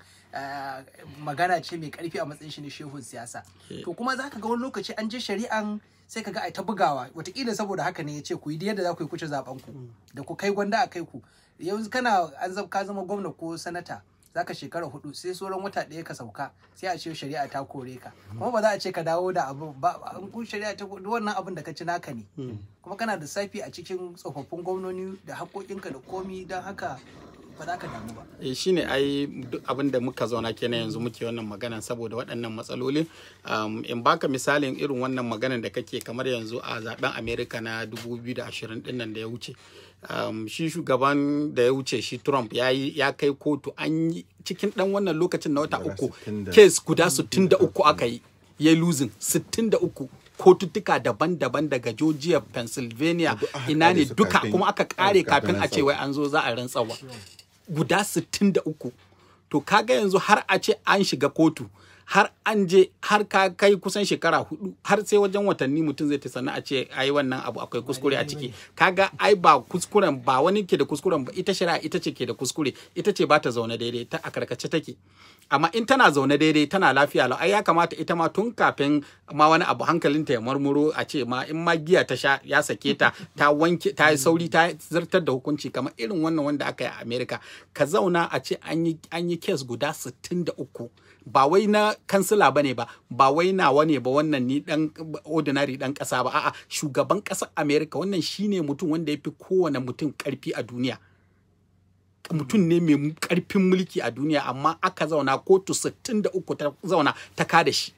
magana ce mai ƙarfi a matsayin shi ne shehun siyasa to kuma zaka ga wani lokaci an je shari'an sai ka ga ai ta bugawa wataƙila saboda haka ne ya ce ku yi yadda za ku yi kuce zaben ku da ku kai gwanda a kai ku yanzu kana an ka zama gwamna ko sanata zaka shekara hudu sai sauran wata ɗaya ka sauka sai a ce shari'a ta kore ka kuma ba za a ce ka dawo da abu ba an ku shari'a ta wannan abin da ka ci naka ne kuma kana da safi a cikin tsofaffin gwamnoni da haƙoƙinka da komi don haka ba za ka damu ba. Eh shine ai duk abin da muka zauna kenan yanzu muke wannan magana saboda waɗannan matsaloli in baka misalin irin wannan maganan da kake kamar yanzu a zaben America na dubu biyu da ashirin din nan da ya wuce. Um, shi shugaban da ya wuce shi Trump ya yi ya kai kotu an yi cikin dan wannan lokacin na wata uku case guda sittin da uku aka yi ya losing sittin da uku kotuttuka daban-daban daga Georgia, Pennsylvania ina ne duka kuma aka kare kafin a ce wai an zo za a rantsawa guda sittin da uku to kaga yanzu har a ce an shiga kotu har an je har ka kai kusan shekara hudu har sai wajen watanni mutum zai ta sanna a ce ai wannan abu akwai kuskure a ciki kaga ai ba kuskuren ba wani ke da kuskuren ba ita shari'a ita ce ke da kuskure ita ce ba ta zaune daidai ta a karkace take amma in tana zaune daidai tana lafiya lau ai ya kamata ita ma tun kafin ma wani abu hankalinta ya marmuro a ce ma in ma giya ta sha ya sake ta ta wanke ta yi sauri ta zartar da hukunci kamar irin wannan wanda aka yi a America ka zauna a ce an yi an yi case guda sittin da uku ba wai na kansila bane ba ba wai nawa ne ba wannan ni dan ordinary dan kasa ba a'a shugaban kasar America wannan shine mutum wanda yafi kowane mutum karfi a duniya mutum ne mai karfin mulki a duniya amma aka zauna kotu sittin da uku ta zauna ta kada shi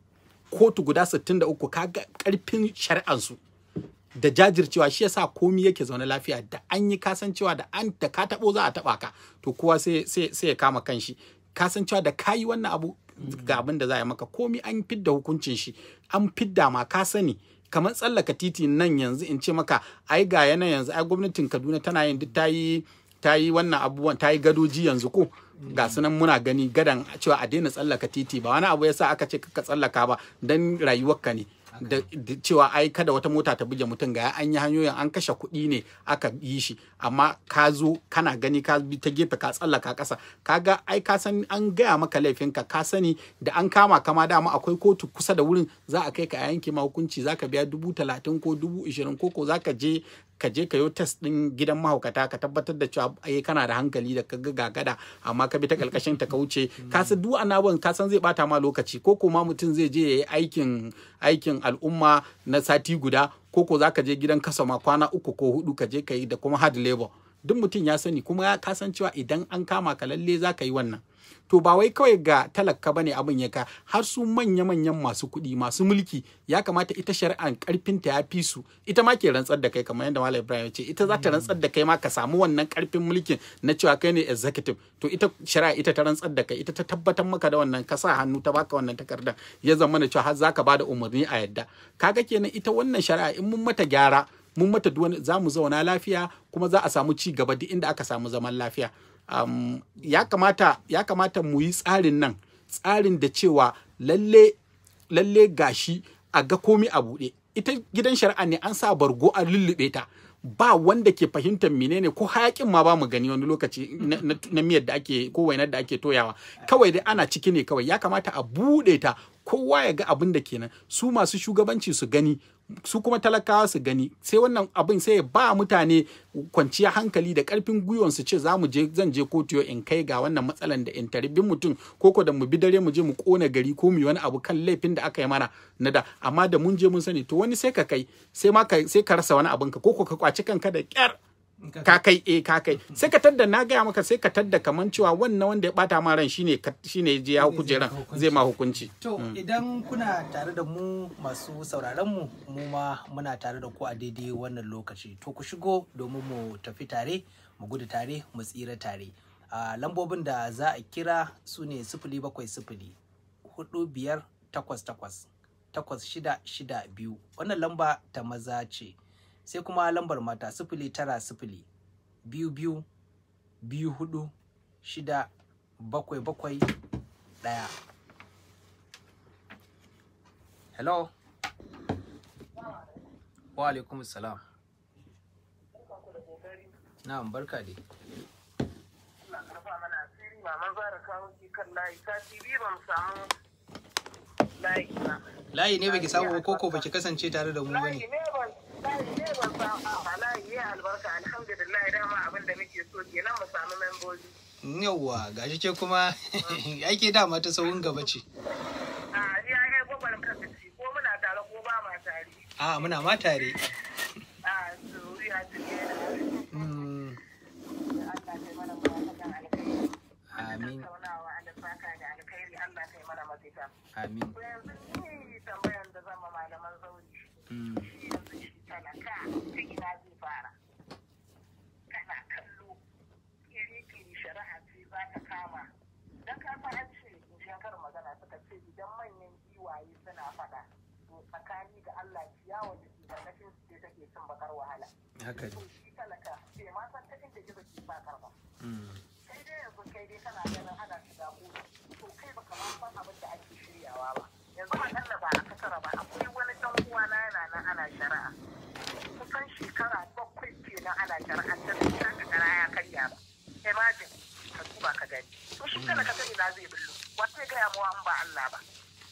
kotu guda sittin da uku kaga karfin shari'an su da jajircewa shi yasa komai yake zaune lafiya da an yi kasancewa da an da ka tabo za a taba ka to kowa sai sai sai ya kama kanshi kasancewa da kayi wannan abu ga abin da za a yi maka komi an fidda hukuncin shi an fidda ma ka sani kamar tsallaka titi nan yanzu in ce maka ai ga yana yanzu ai gwamnatin Kaduna tana yin duk tayi tayi wannan abubuwan tayi gadoji yanzu ko ga sunan muna gani gadan cewa a daina tsallaka titi ba wani abu yasa aka ce ka tsallaka ba dan rayuwarka ne da cewa ai kada wata mota ta buge mutum ga an yi hanyoyin an kashe kuɗi ne aka yi shi amma ka zo kana gani ka bi ta gefe ka tsallaka ƙasa kaga ai ka san an gaya maka laifinka ka sani da an kama kama dama akwai kotu kusa da wurin za a kai ka a yanke ma hukunci za ka biya dubu talatin ko dubu ishirin ko ko za ka je ka je ka yi test din gidan mahaukata ka tabbatar da cewa ai kana da hankali da kaga gagada amma ka bi ta kalkashin ta ka wuce ka san duk annaban ka san zai bata ma lokaci ko ko ma mutum zai je yayi aikin aikin al'umma na sati guda ko ko zaka je gidan kasa ma kwana uku ko hudu ka je ka yi da kuma hard labor duk mutum ya sani kuma ya kasan cewa idan an kama ka lalle zaka yi wannan to ba wai kawai ga talaka bane abin ya ka har su manya-manyan masu kuɗi masu mulki ya kamata ita shari'an karfinta ya fi su ita ma ke rantsar da kai kamar yadda Malam Ibrahim ya ce ita za ta rantsar da kai ma ka samu wannan karfin mulkin na cewa kai ne executive to ita shari'a ita ta rantsar da kai ita ta tabbatar maka da wannan ka sa hannu ta baka wannan takardar ya zama na cewa har zaka bada umarni a yadda kaga kenan ita wannan shari'a in mun mata gyara mun mata duwani za mu zauna lafiya kuma za a samu ci gaba duk inda aka samu zaman lafiya. Um, ya kamata ya kamata mu yi tsarin nan tsarin da cewa lalle lalle gashi a ga komi a buɗe ita gidan shari'a ne an sa bargo a lullube ta ba wanda ke fahimtar menene ko hayakin ma ba mu gani wani lokaci na, na, na miyar da ake ko wainar da ake toyawa kawai dai ana ciki ne kawai ya kamata a buɗe ta kowa ya ga abin da kenan su masu shugabanci su gani su kuma talakawa su gani sai wannan abin sai ya ba mutane kwanciya hankali da karfin gwiwan su ce za mu je zan je kotu yau in kai ga wannan matsalan da in taribin mutum koko da mu bi dare mu je mu kona gari ko mu wani abu kan laifin da aka yi mana na da amma da mun je mun sani to wani sai ka kai sai ma ka sai ka rasa wani abin ka koko ka kwaci kanka da kyar ka kai eh ka kai sai ka tadda na gaya maka sai ka tadda kaman cewa wannan wanda ya bata ma ran shine shine je ya kujeran zai ma hukunci. To idan kuna tare da mu masu sauraron mu mu ma muna tare da ku a daidai wannan lokaci to ku shigo domin mu tafi tare mu gudu tare mu tsira tare. a lambobin da za a kira su ne sifili bakwai sifili hudu biyar takwas takwas takwas shida shida biyu wannan lamba ta maza ce. Sai kuma lambar mata sifili tara sifili biyu biyu biyu hudu shida bakwai bakwai ɗaya. Hello. Wa alaikum salam. Na'am barka dai. Maman Zara kawo ki kan layi ta T V ban samu layi na. Layi ne baki samu ba koko baki kasance tare da mu bane. Layi ne ban layi ne ban samu a layi ya albarka alhamdulillah dama abin da muke so kenan mu samu membobi. Yawwa gashi ke kuma ake dama ta saurin gaba ce. A ya ai gobar kace ko muna tare ko ba ma tare. A muna ma tare. A so ya tare. Mm. Allah kai mana mafaka alkhairi. Amin. Saunawa Allah saka da alkhairi Allah kai mana mafita. Amin. To yanzu ni tambayan da zan ma malaman zauri. Mm. Shi yanzu shi talaka ta ina zai fara. Kana kallo iri-iri shari'a ce za ta kama. Dan ka san an ce in shankar magana suka ce idan manyan giwaye suna faɗa to tsakani ga Allah ciyawa da ke karkashin su ce take cin bakar wahala. Haka ne. To shi talaka bai ma san ta inda gizo ke bakar ba. Mm. Kai dai yanzu kai dai kana ganin ana shiga kotu to kai baka ma san abin da ake shiryawa ba. Yanzu akalla ba a kasara ba akwai wani dan uwa na yana nan ana shari'a. Kusan shekara bakwai kenan ana shari'a ta da ta kara ya karya ba. Imagine ka duba ka gani. To shi talaka ta ina zai billo. Wata gaya mu an ba Allah ba.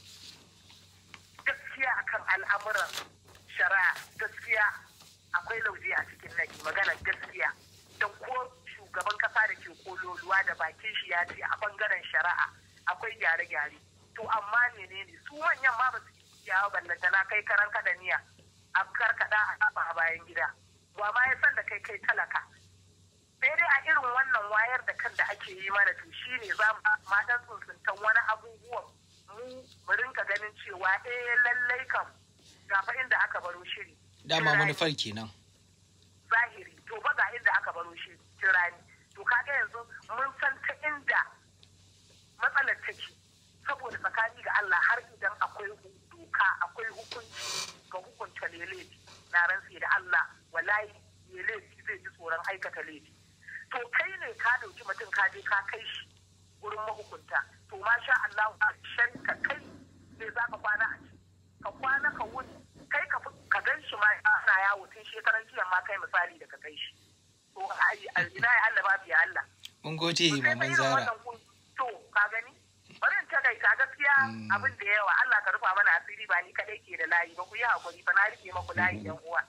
Gaskiya akan al'amuran shari'a gaskiya akwai lauje a cikin naki magana gaskiya don ko shugaban kasa da ke kololuwa da bakin shi ya ce a bangaren shari'a akwai gyare-gyare to amma menene su manyan ma ba su yawa ballanta na kai karan kadaniya a karkada a kafa a bayan gida wa ma ya san da kai kai talaka sai dai a irin wannan wayar da kan da ake yi mana to shine za mu ma dan tsuntsuntan wani abubuwan mu mu rinka ganin cewa eh lallai kam gafa inda aka baro shiri Dama manufar kenan. Zahiri to ba ga inda aka baro shi tirani to kaga yanzu mun san ta inda matsalar take saboda tsakani ga Allah har idan akwai doka akwai hukunci ga hukunta laifi na rantsi da Allah wallahi ya laifi zai ji tsoron aikata laifi to kai ne ka dauki mutum ka je ka kai shi wurin mahukunta to masha Allah a shan ka kai ne za ka kwana a ci ka kwana ka wuni kai ka ka gan shi ma ana yawo tun shekaran jiya ma kai misali da ka kai shi to ina ya Allah babu ya Allah Mun gode maman Zara. to ka gani bari in ta gaita gaskiya abin da yawa Allah ka rufa mana asiri ba ni kadai ke da layi ba ku yi hakuri fa na rike maku layi yan uwa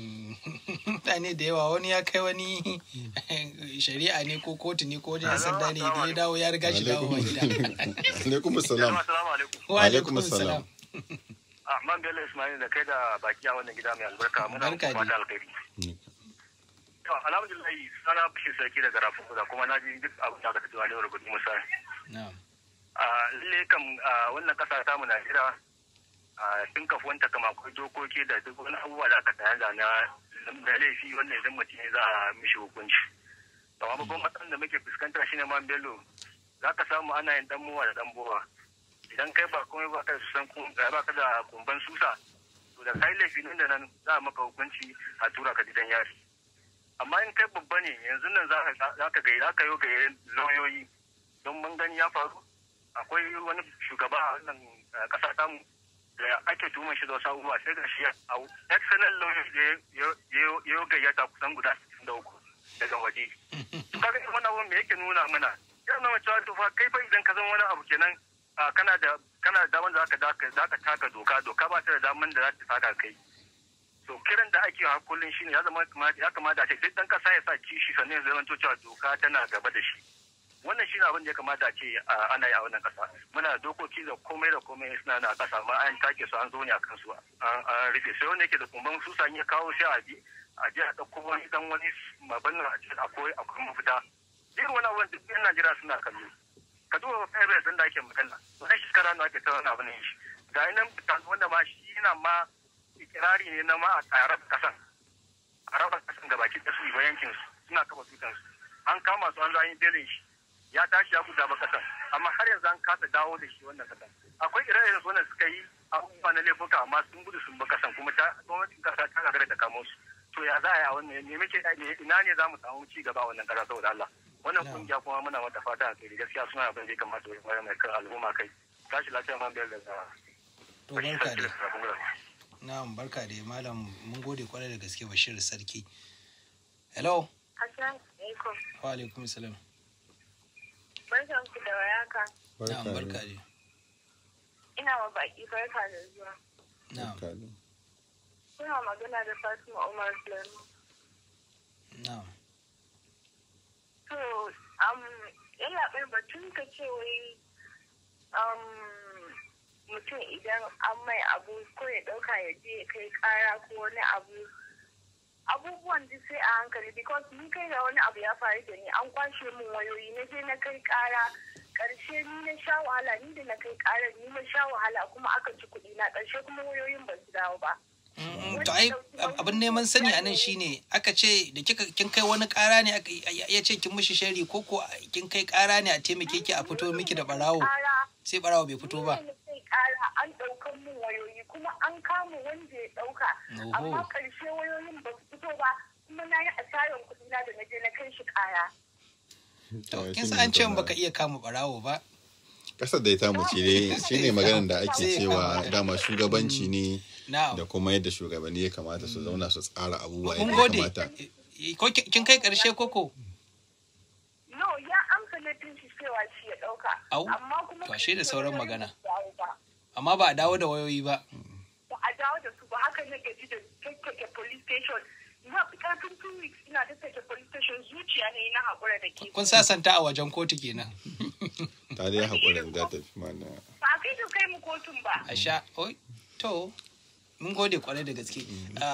Mutane da yawa wani ya kai wani shari'a ne ko kotu ne ko wajen sanda ne da ya dawo ya riga shi dawo gida. Alaikum salam. Wa alaikum salam. Man Bello Ismail da kai da baki a wannan gida mai albarka muna kuma da alkhairi. To alhamdulillah sana bishi sarki daga rafin da kuma na ji duk abu da aka tattauna ne rubutu musa. Na'am. A lalle kam wannan kasa ta mu Najeriya a tun kafuwan ta kama akwai dokoki da duk wani abubuwa da aka tayar da na da laifi wannan idan mutum ne za a mishi hukunci. To amma babban matsalar da muke fuskanta shine Man Bello za ka samu ana yin dan muwa da dan bowa. Idan kai ba komai ba ka san ba ka da kumban susa to da kai laifi nan da nan za a maka hukunci a tura ka gidan yari amma in kai babba ne yanzu nan za ka ga za ka yi ga lauyoyi don mun gani ya faru akwai wani shugaba a wannan kasa tamu da ake tuhumar shi da wasu abubuwa sai ga shi a excellent lawyer ya yi gayyata kusan guda sittin da uku daga waje to kaga wannan abu me yake nuna mana yana nuna cewa to fa kai fa idan ka zama wani abu kenan kana da kana da daman da zaka zaka taka doka doka ba ta da daman da za ta taka kai to kiran da ake a kullun shine ya zama ya kamata a ce sai dan kasa ya sa kishi sannan ya zama cewa doka tana gaba da shi wannan shine abin da ya kamata a ce ana yi a wannan kasa. Muna da dokoki da komai da komai suna na kasa, amma an take su an zo ne a kansu an rufe. Sai wanda yake da kumban susa ya kawo sai a bi a je a ɗauko wani dan wani mabannin a cikin akwai akwai mafita. Irin wani abin duk yan Najeriya suna kallo. Ka duba fayar da ake magana. Wani shekara na ake ta wani abin shi. Ga nan wanda ma shi yana ma ikirari ne na ma a tsayar kasan. A raba kasan da baki da su ba yankin su suna kafa tutansu. An kama su an zo an yi belin shi. Ya tashi ya guda ba kasan, amma har yanzu an kasa dawo da shi wannan kasan. Akwai ire-iren wannan suka yi abubuwa na laifuka, amma sun gudu sun ba kasan, kuma ta gwamnatin kasa ta gagara da kamo su. To ya za a yi a wannan ne muke ina ne za mu samu ci gaba a wannan kasa saboda Allah. Wannan kungiya kuma muna mata fata a kai, gaskiya suna abin da ya kamata ya bayar mai kan al'umma kai. Tashi lafiya man biyar da to barka da na'am barka da malam, mun gode kwarai da gaske Bashir Sarki. Hello. Assalamu alaikum. Wa alaikum salam. Barkan ku da waraka. Na'am barka dai. Ina wa baki barka da zuwa. Na'am. Kuna magana da Fatima Umar Sulaiman. Na'am. To, um, ina bai batun ka ce wai um, mutum idan an mai abu ko ya dauka ya je ya kai kara ko wani abu. Abubuwan duk sai a hankali, because ni kai da wani abu ya faru da ni, an kwashe min wayoyi, na je na kai kara, karshe ni na sha wahala, ni da na kai kara ni na sha wahala kuma aka ci kuɗi na, karshe kuma wayoyin ba su dawo ba. To ai abin neman sani a nan shine aka ce da kika kin kai wani kara ne ya ce kin mishi shari, ko ko kin kai kara ne a taimake ki a fito miki da barawo sai barawo bai fito ba. An ɗaukan min wayoyi kuma an kama wanda ya ɗauka, amma ƙarshe wayoyin ba su fito ba, kuma na yi asarar kuɗi na da na je na kai shi ƙara. To kin san an ce baka iya kama barawo ba. Kasar da ya tamu ce ne shine maganar da ake cewa dama shugabanci ne da kuma yadda shugabanni ya kamata su zauna su tsara abubuwa yadda ya kamata. Ko kin kai ƙarshe koko? No, ya amsa laifin shi cewa shi ya ɗauka. Amma kuma to ashe da sauran magana. Amma ba a dawo da wayoyi ba. Ba a dawo da su ba, haka ne gaji da tattake police station. Na fi ƙarfin two weeks ina tattake police station, zuciya ne na haƙura da ke. Kun sasanta a wajen kotu kenan. Ta dai haƙura da ta fi mana. Ba a kai su kai mu kotun ba. A sha, oi, to, mun gode kwarai da gaske.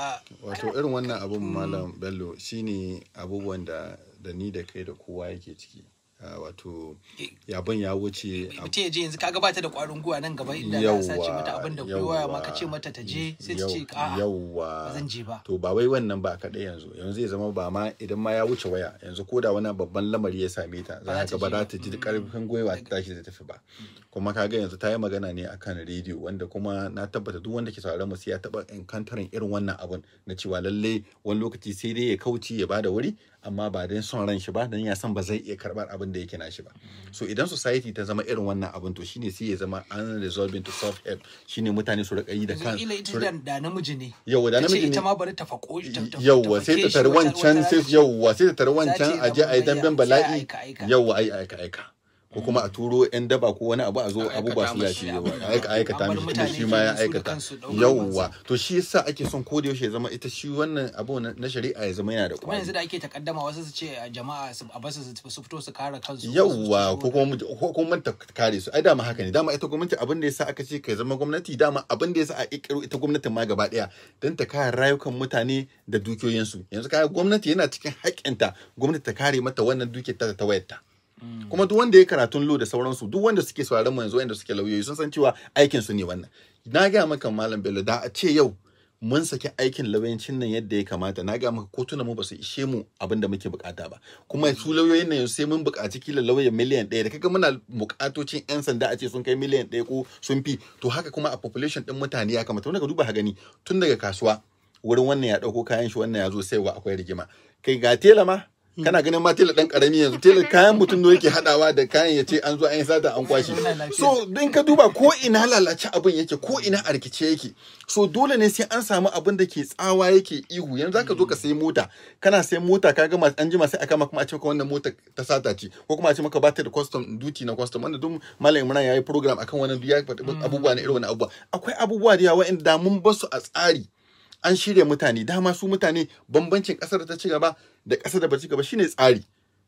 Wato irin wannan abun Malam Bello shine abubuwan da da ni da kai da kowa yake ciki. Wato yabon ya wuce mutum ya je yanzu kaga bata da kwarin guwa nan gaba inda za sace mata abin da kowa ma ka ce mata ta je sai ta ce a'a ba zan je ba. To ba wai wannan ba kadai yanzu yanzu zai zama ba ma idan ma ya wuce waya yanzu ko da wani babban lamari ya same ta za ka ba za ta ji karfin gwiwa ta tashi da tafi ba. Kuma kaga yanzu ta yi magana ne akan rediyo, wanda kuma na tabbata duk wanda ke sauraron mu sai ya taba encounterin irin wannan abun na cewa lalle wani lokaci sai dai ya kauce ya bada wuri, amma ba dan son ran shi ba, dan ya san ba zai iya karbar abin da yake nashi ba. So idan society ta zama irin wannan abin to shine sai ya zama unresolving to self help, shine mutane su rika yi da kan su da namiji ne yawa da namiji ne ita ma bari ta fako yawa sai ta tare wancan sai yawa sai ta tare wancan aje ayi damben bala'i yawa ai aika aika ko kuma a turo yan daba ko wani abu a zo abu ba su lafiya ba aika aikata mishi shi ma ya aikata yawwa. To shi yasa ake son ko da yaushe ya zama ita shi wannan abu na shari'a ya zama yana da kuma yanzu da ake takaddama wasu su ce jama'a a basu su fito su kare kansu yawwa ko kuma ko kuma ta kare su ai dama haka ne, dama ita gwamnati abin da yasa aka ce kai zama gwamnati, dama abin da yasa a kikiro ita gwamnatin ma gaba daya dan ta kare rayukan mutane da dukiyoyinsu. Yanzu kai gwamnati yana cikin haƙƙinta gwamnati ta kare mata wannan dukiyar ta ta wayarta. Kuma duk wanda ya karatun lo da sauransu, duk wanda suke sauraron mu yanzu wanda suke lauyoyi sun san cewa aikin su ne wannan. Na ga maka Malam Bello, da a ce yau mun saki aikin lauyancin nan yadda ya kamata, na ga maka kotunan mu ba su ishe mu abin da muke bukata ba. Kuma su lauyoyin nan sai mun bukaci kila lauyan miliyan ɗaya, da kaga muna bukatocin yan sanda a ce sun kai miliyan ɗaya ko sun fi, to haka kuma a population din mutane ya kamata. Wanda ka duba ka gani tun daga kasuwa wurin wannan ya dauko kayan shi wannan ya zo saiwa akwai rigima. Kai ga tela ma kana ganin ma tela dan karami yanzu tela kayan mutum ne yake hadawa da kayan ya ce an zo an yi sata an kwashi. So din ka duba ko ina lalace abin yake, ko ina a rikice yake. So dole ne sai an samu abin da ke tsawa yake ihu. Yanzu zaka zo ka sayi mota, kana sayi mota ka gama an jima sai aka maka kuma a ce maka wannan mota ta sata ce, ko kuma a ce maka ba ta da custom duty na custom, wanda duk Malam Imran yayi program akan wannan duk ya faɗi abubuwa na irin wannan abubuwa. Akwai abubuwa da yawa inda mun basu a tsari an shirya mutane, dama su mutane bambancin kasar da ta ci gaba da kasar da ba ci gaba shine tsari.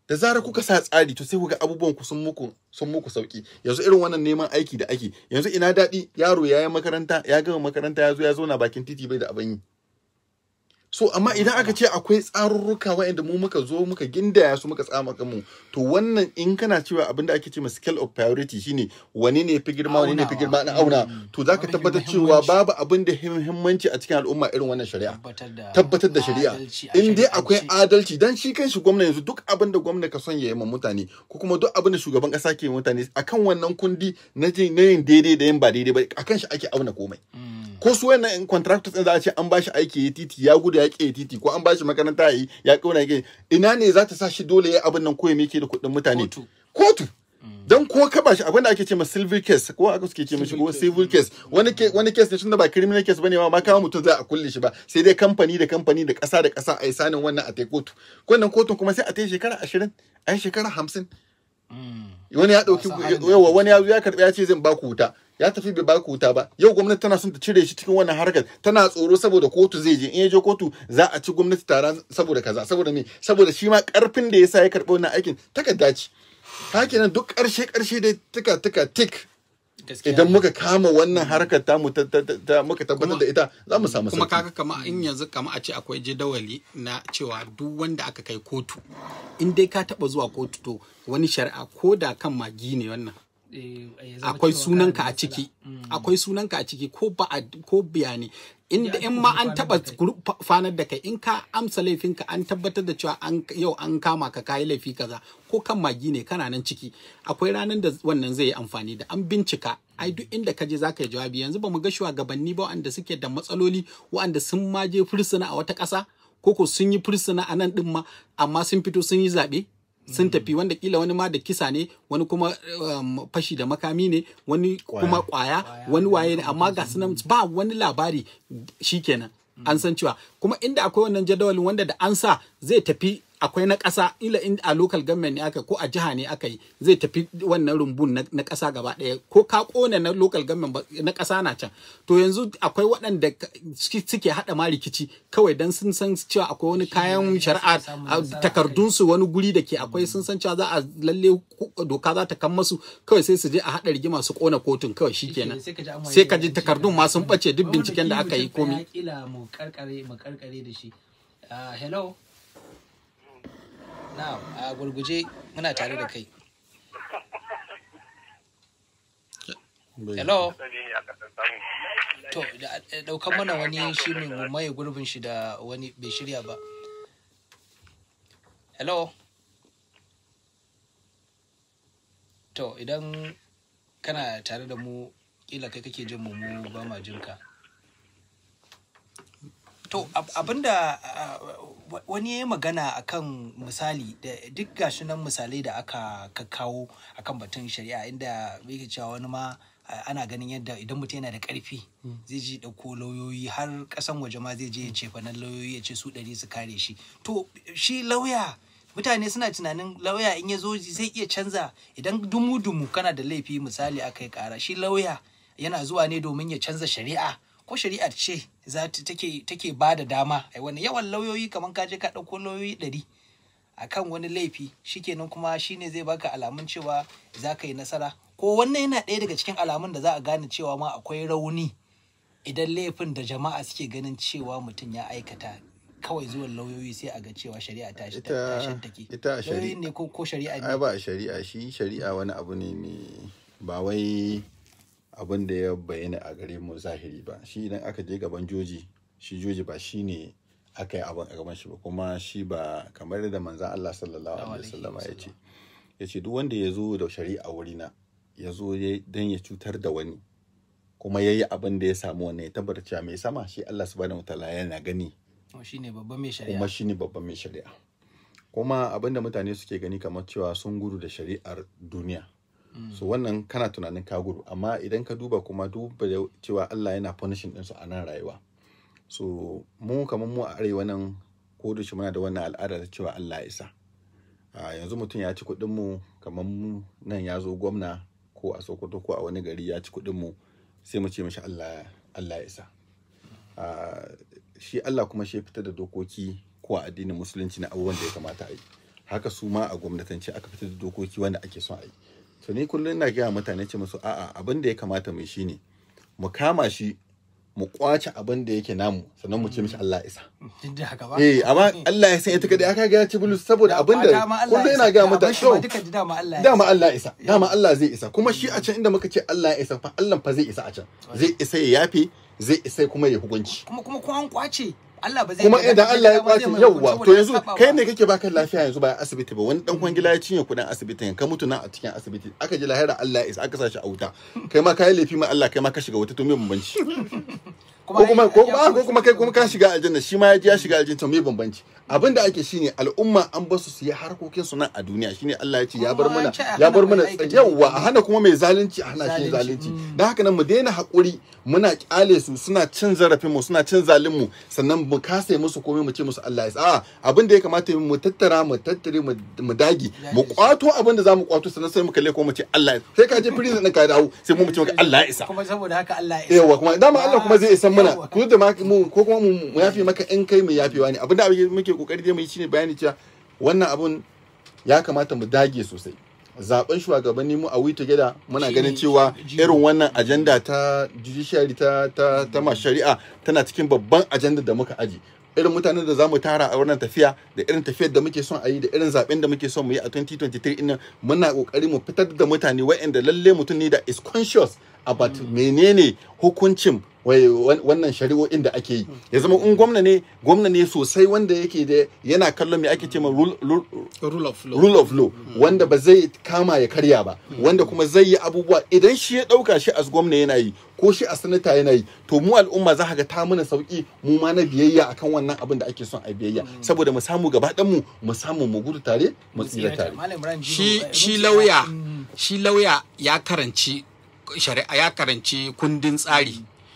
da zarar kuka sa tsari to sai kuga abubuwan ku sun muku sun muku sauki. Yanzu irin wannan neman aiki da ake yanzu ina daɗi yaro ya yi makaranta ya gama makaranta ya zo ya zauna bakin titi bai da abin yi. So amma idan aka ce akwai tsarurruka waɗanda mu muka zo muka gindaya su muka tsama kanmu to wannan in kana cewa abin da ake ce scale of priority shine wani ne fi girma wani ne fi girma na auna to zaka tabbatar cewa babu abin da muhimmanci a cikin al'umma irin wannan shari'a. Tabbatar da shari'a in dai akwai adalci dan shi kanshi gwamna yanzu duk abin da gwamna ka son ya yi ma mutane ko kuma duk abin da shugaban kasa ke yi mutane akan wannan kundi na yin daidai da yin ba daidai ba akan shi ake auna komai. Ko su wannan contractors din za a ce an bashi aiki ya titi ya gudu ya ke titi ko an bashi makaranta ya yi ya kauna ya ina ne za ta sa shi dole ya abin nan ko ya meke da kuɗin mutane kotu dan ko ka bashi abin da ake ce ma civil case ko aka suke ce mishi ko civil case wani ke wani case ne tunda ba criminal case bane ma ma kawo mutum za a kulle shi ba sai dai kamfani da kamfani da ƙasa da ƙasa a yi sanin wannan a tai kotu wannan kotun kuma sai a tai shekara ashirin a shekara hamsin wani ya dauki yawa wani ya zo ya karbi ya ce zan ba ku wuta ya tafi bai ba ku wuta ba yau gwamnati tana son ta cire shi cikin wannan harkar tana tsoro saboda kotu zai je in ya je kotu za a ci gwamnati tara saboda kaza saboda me saboda shi ma karfin da yasa ya karbi wannan aikin takarda ce haka nan duk karshe karshe da tuka tuka tik idan muka kama wannan harkar ta mu ta muka tabbatar da ita za mu samu kuma kaga kama in yanzu kama a ce akwai jadawali na cewa duk wanda aka kai kotu in dai ka taba zuwa kotu to wani shari'a ko da kan magi ne wannan akwai sunanka a ciki akwai sunanka a ciki ko ba ko bayani inda in ma an taba fanar da kai in ka amsa laifinka an tabbatar da cewa an yau an kama ka kai laifi kaza ko kan magi ne kana nan ciki akwai ranar da wannan zai yi amfani da an bincika ai duk inda ka je zaka yi jawabi yanzu ba mu ga shugabanni ba wanda suke da matsaloli wanda sun ma je fursuna a wata ƙasa ko ko sun yi fursuna a nan din ma amma sun fito sun yi zaɓe sun tafi wanda kila wani ma da kisa ne wani kuma um, fashi da makami ne wani kuma kwaya wani waye ne amma ga sunan ba wani labari shikenan an san cewa kuma inda akwai wannan jadawalin wanda da an sa zai tafi akwai na ƙasa ila in a local government ne aka ko a jiha ne aka yi zai tafi wannan rumbun na, na ƙasa gaba ɗaya ko ka ƙone na local government na ƙasa na can to yanzu akwai waɗanda suke haɗa ma rikici kawai dan sun san cewa akwai wani kayan shari'a takardunsu wani guri da ke akwai sun san cewa za a lalle doka za ta kan masu kawai sai su je a haɗa rigima su ƙona kotun kawai shikenan sai ka ji takardun ma sun ɓace duk binciken da aka yi komi. mu karkare mu karkare da shi hello na a gurguje muna tare da kai. Hello. To daukan mana wani shi mu maye gurbin shi da wani bai shirya ba. Hello. To idan kana tare da mu kila kai kake jin mu mu ba ma jinka. To abinda wani ya yi magana akan misali da duk gashi nan misalai da aka kakkawo akan batun shari'a inda yake cewa wani ma ana ganin yadda idan mutum yana da ƙarfi zai ji ɗauko lauyoyi har ƙasan waje ma zai je ya ce fanan lauyoyi ya ce su ɗari su kare shi. To shi lauya mutane suna tunanin lauya in ya zo zai iya canza idan dumu-dumu kana da laifi misali aka yi ƙara shi lauya yana zuwa ne domin ya canza shari'a ko shari'ar ce za ta take take ba da dama ai wani yawan lauyoyi kamar ka je ka ɗauko lauyoyi ɗari akan wani laifi shikenan kuma shine zai baka alamun cewa za ka yi nasara ko wannan yana ɗaya daga cikin alamun da za a gane cewa ma akwai rauni idan laifin da jama'a suke ganin cewa mutum ya aikata kawai zuwan lauyoyi sai a ga cewa shari'a ta shi ta shantake ita shari'a ne ko ko shari'a ne ai ba shari'a shi shari'a wani abu ne mai ba wai abin da ya bayyana a gare mu zahiri ba shi idan aka je gaban joji shi joji ba shi ne aka yi abin a gaban shi ba kuma shi ba kamar da manzan Allah sallallahu alaihi wasallam ya ce ya ce duk wanda ya zo da shari'a wurina ya zo don ya cutar da wani kuma ya yi abin da ya samu wannan ya tabbata cewa mai sama shi Allah subhanahu wataala yana gani shine babban mai shari'a kuma shine babban mai shari'a kuma abin da mutane suke gani kamar cewa sun gudu da shari'ar duniya. Mm. So wannan kana tunanin ka gudu amma idan ka duba kuma duba da cewa Allah yana punishing ɗinsu a nan rayuwa. So mu kamar mu a arewa nan ko da shi muna da wannan al'ada ta cewa Allah ya isa. Uh, yanzu mutum ya ci kuɗin mu kamar mu nan ya zo gwamna ko a Sokoto ko a wani gari ya ci kuɗin mu sai mu ce mishi Allah Allah ya isa. Uh, shi Allah kuma shi fitar da dokoki ko a addinin musulunci na abubuwan da ya kamata a yi. haka su ma a gwamnatance aka fitar da dokoki wanda ake son a yi. To ni kullum ina gaya mutane ce musu a'a abin da ya kamata mu shine mu kama shi mu kwace abin da yake namu sannan mu ce mishi Allah isa. Eh amma Allah ya san ita kadai aka ga ci bulus saboda abin da kullum ina gaya mutane dama Allah isa dama Allah zai isa kuma shi a can inda muka ce Allah ya isa fa Allah fa zai isa a can zai isa ya yafe zai isa kuma ya hukunci kuma kuma ko an kwace Allah ba zai kuma idan Allah ya kwace yauwa to yanzu kai ne kake baka lafiya yanzu ba asibiti ba wani dan kwangila ya cinye kudin asibitin ka mutu nan a cikin asibiti aka ji lahira Allah ya isa aka sa shi a wuta kai ma kai laifi ma Allah kai ma ka shiga wuta to me bambanci ko kuma ko kuma ko kuma kai kuma ka shiga aljanna shi ma ya ji ya shiga aljanna to me bambanci abin da ake shine al'umma an ba su su yi harkokin su nan a duniya shine Allah ya ce ya bar mana ya bar mana yauwa a hana kuma mai zalunci a hana shi zalunci dan haka nan mu daina hakuri muna kyale su suna cin zarafin mu suna cin zalin mu sannan mu kasa musu komai mu ce musu Allah ya sa abin da ya kamata mu tattara mu tattare mu dagi mu kwato abin da zamu kwato sannan sai mu kalle ko mu ce Allah ya sai ka je prison din ka dawo sai mu ce maka Allah ya isa kuma saboda haka Allah ya isa yawa kuma dama Allah kuma zai isa mana ko da mu ko kuma mu yafi maka in kai mu yafewa ne abin da muke kokari dai mu yi shine bayani cewa wannan abun ya kamata mu dage sosai zaben shugabanni mu a We Together muna ganin cewa irin wannan ajanda ta judiciary ta ta ta shari'a tana cikin babban ajanda da muka aji irin mutanen da zamu tara a wannan tafiya da irin tafiyar da muke son a yi da irin zaben da muke son mu yi a twenty twenty-three din muna kokari mu fitar da mutane waɗanda lalle mutum ne da is conscious about menene hukuncin wannan shari'o'in da ake yi ya zama in gwamna ne gwamna ne sosai wanda yake da yana kallon me ake ce ma rule of law rule of law wanda ba zai kama ya karya ba wanda kuma zai yi abubuwa idan shi ya dauka shi as gwamna yana yi ko shi a sanata yana yi to mu al'umma za ga ta mana sauki mu ma na biyayya akan wannan abin da ake son a biyayya saboda mu samu gaba dan mu mu samu mu gudu tare mu tsira tare shi shi lauya shi lauya ya karanci shari'a ya karanci kundin tsari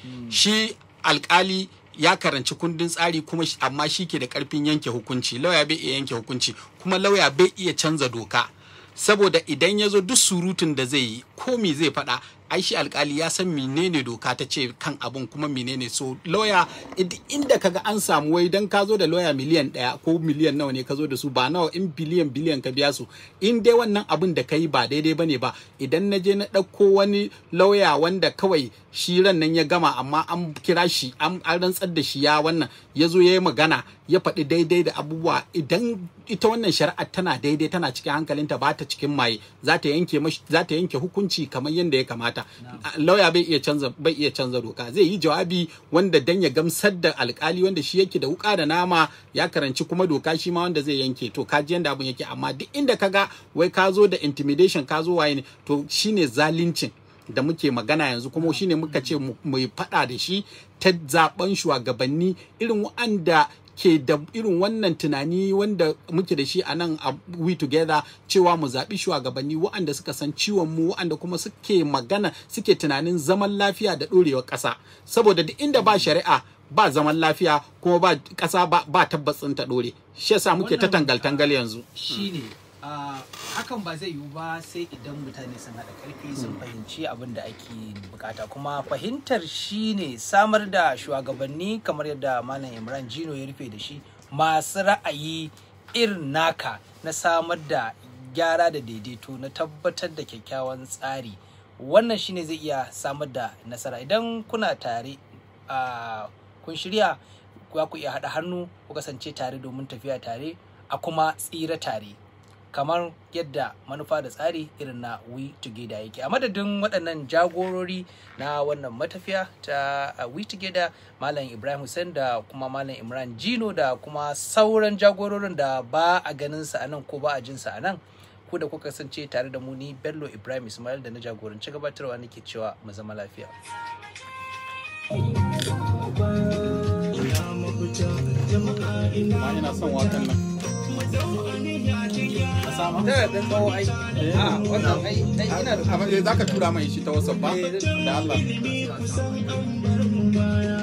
shi alkali ya karanci kundin tsari kuma amma shi ke da karfin yanke hukunci lauya bai iya yanke hukunci kuma lauya bai iya canza doka saboda idan ya zo duk surutun da zai yi ko me zai faɗa ai shi alkali ya san menene doka ta ce kan abun kuma menene so lawyer inda kaga an samu wai dan ka zo da lawyer miliyan ɗaya ko miliyan nawa ne ka zo da su ba nawa in biliyan biliyan ka biya su in dai wannan abun da kai ba daidai bane ba idan na je na ɗauko wani lawyer wanda kawai shi ran nan ya gama amma an kira shi an rantsar da shi ya wannan ya zo ya yi magana ya faɗi daidai da abubuwa idan ita wannan shari'ar tana daidai tana cikin hankalinta ba ta cikin maye za ta yanke za ta yanke hukunci kamar yadda ya kamata lauya bai iya canza bai iya canza doka zai yi jawabi wanda dan ya gamsar da alkali wanda shi yake da wuka da nama ya karanci kuma doka shi ma wanda zai yanke to kaji yanda abun yake amma duk inda kaga wai ka zo da intimidation ka zo waye ne to shine zalincin da muke magana yanzu kuma shine muka ce mu faɗa da shi ta zaben shugabanni irin wanda ke da irin wannan tunani wanda muke da shi a nan a We Together cewa mu zaɓi shugabanni waɗanda suka san ciwon mu waɗanda kuma suke magana suke tunanin zaman lafiya da ɗorewar ƙasa saboda duk inda ba shari'a ba zaman lafiya kuma ba ƙasa ba, ba tabbacin ta ɗore shi yasa muke ta tangal-tangal yanzu shine Uh, hakan ba zai yiwu ba sai idan mutane sun haɗa ƙarfi sun fahimci abin da ake bukata kuma fahimtar shi ne samar da shugabanni kamar yadda Malam Imran Jino ya rufe da shi masu ra'ayi irin naka na samar da gyara da daidaito na tabbatar da kyakkyawan tsari wannan shine zai iya samar da nasara idan kuna tare uh, kun shirya za ku iya haɗa hannu ku kasance tare domin tafiya tare a kuma tsira tare kamar yadda manufa da tsari irin na We Together yake a madadin waɗannan jagorori na wannan matafiya ta We Together Malam Ibrahim Hussain da kuma Malam Imran Jino da kuma sauran jagororin da ba a ganin sa anan ko ba a jin sa anan ku da kuka kasance tare da mu ni Bello Ibrahim Ismail da na jagoranci gabatarwa nake cewa mu zama lafiya ina son wakan nan sama da dan dawo ai a wannan ai ina da amma zaka tura mai shi ta WhatsApp ba da Allah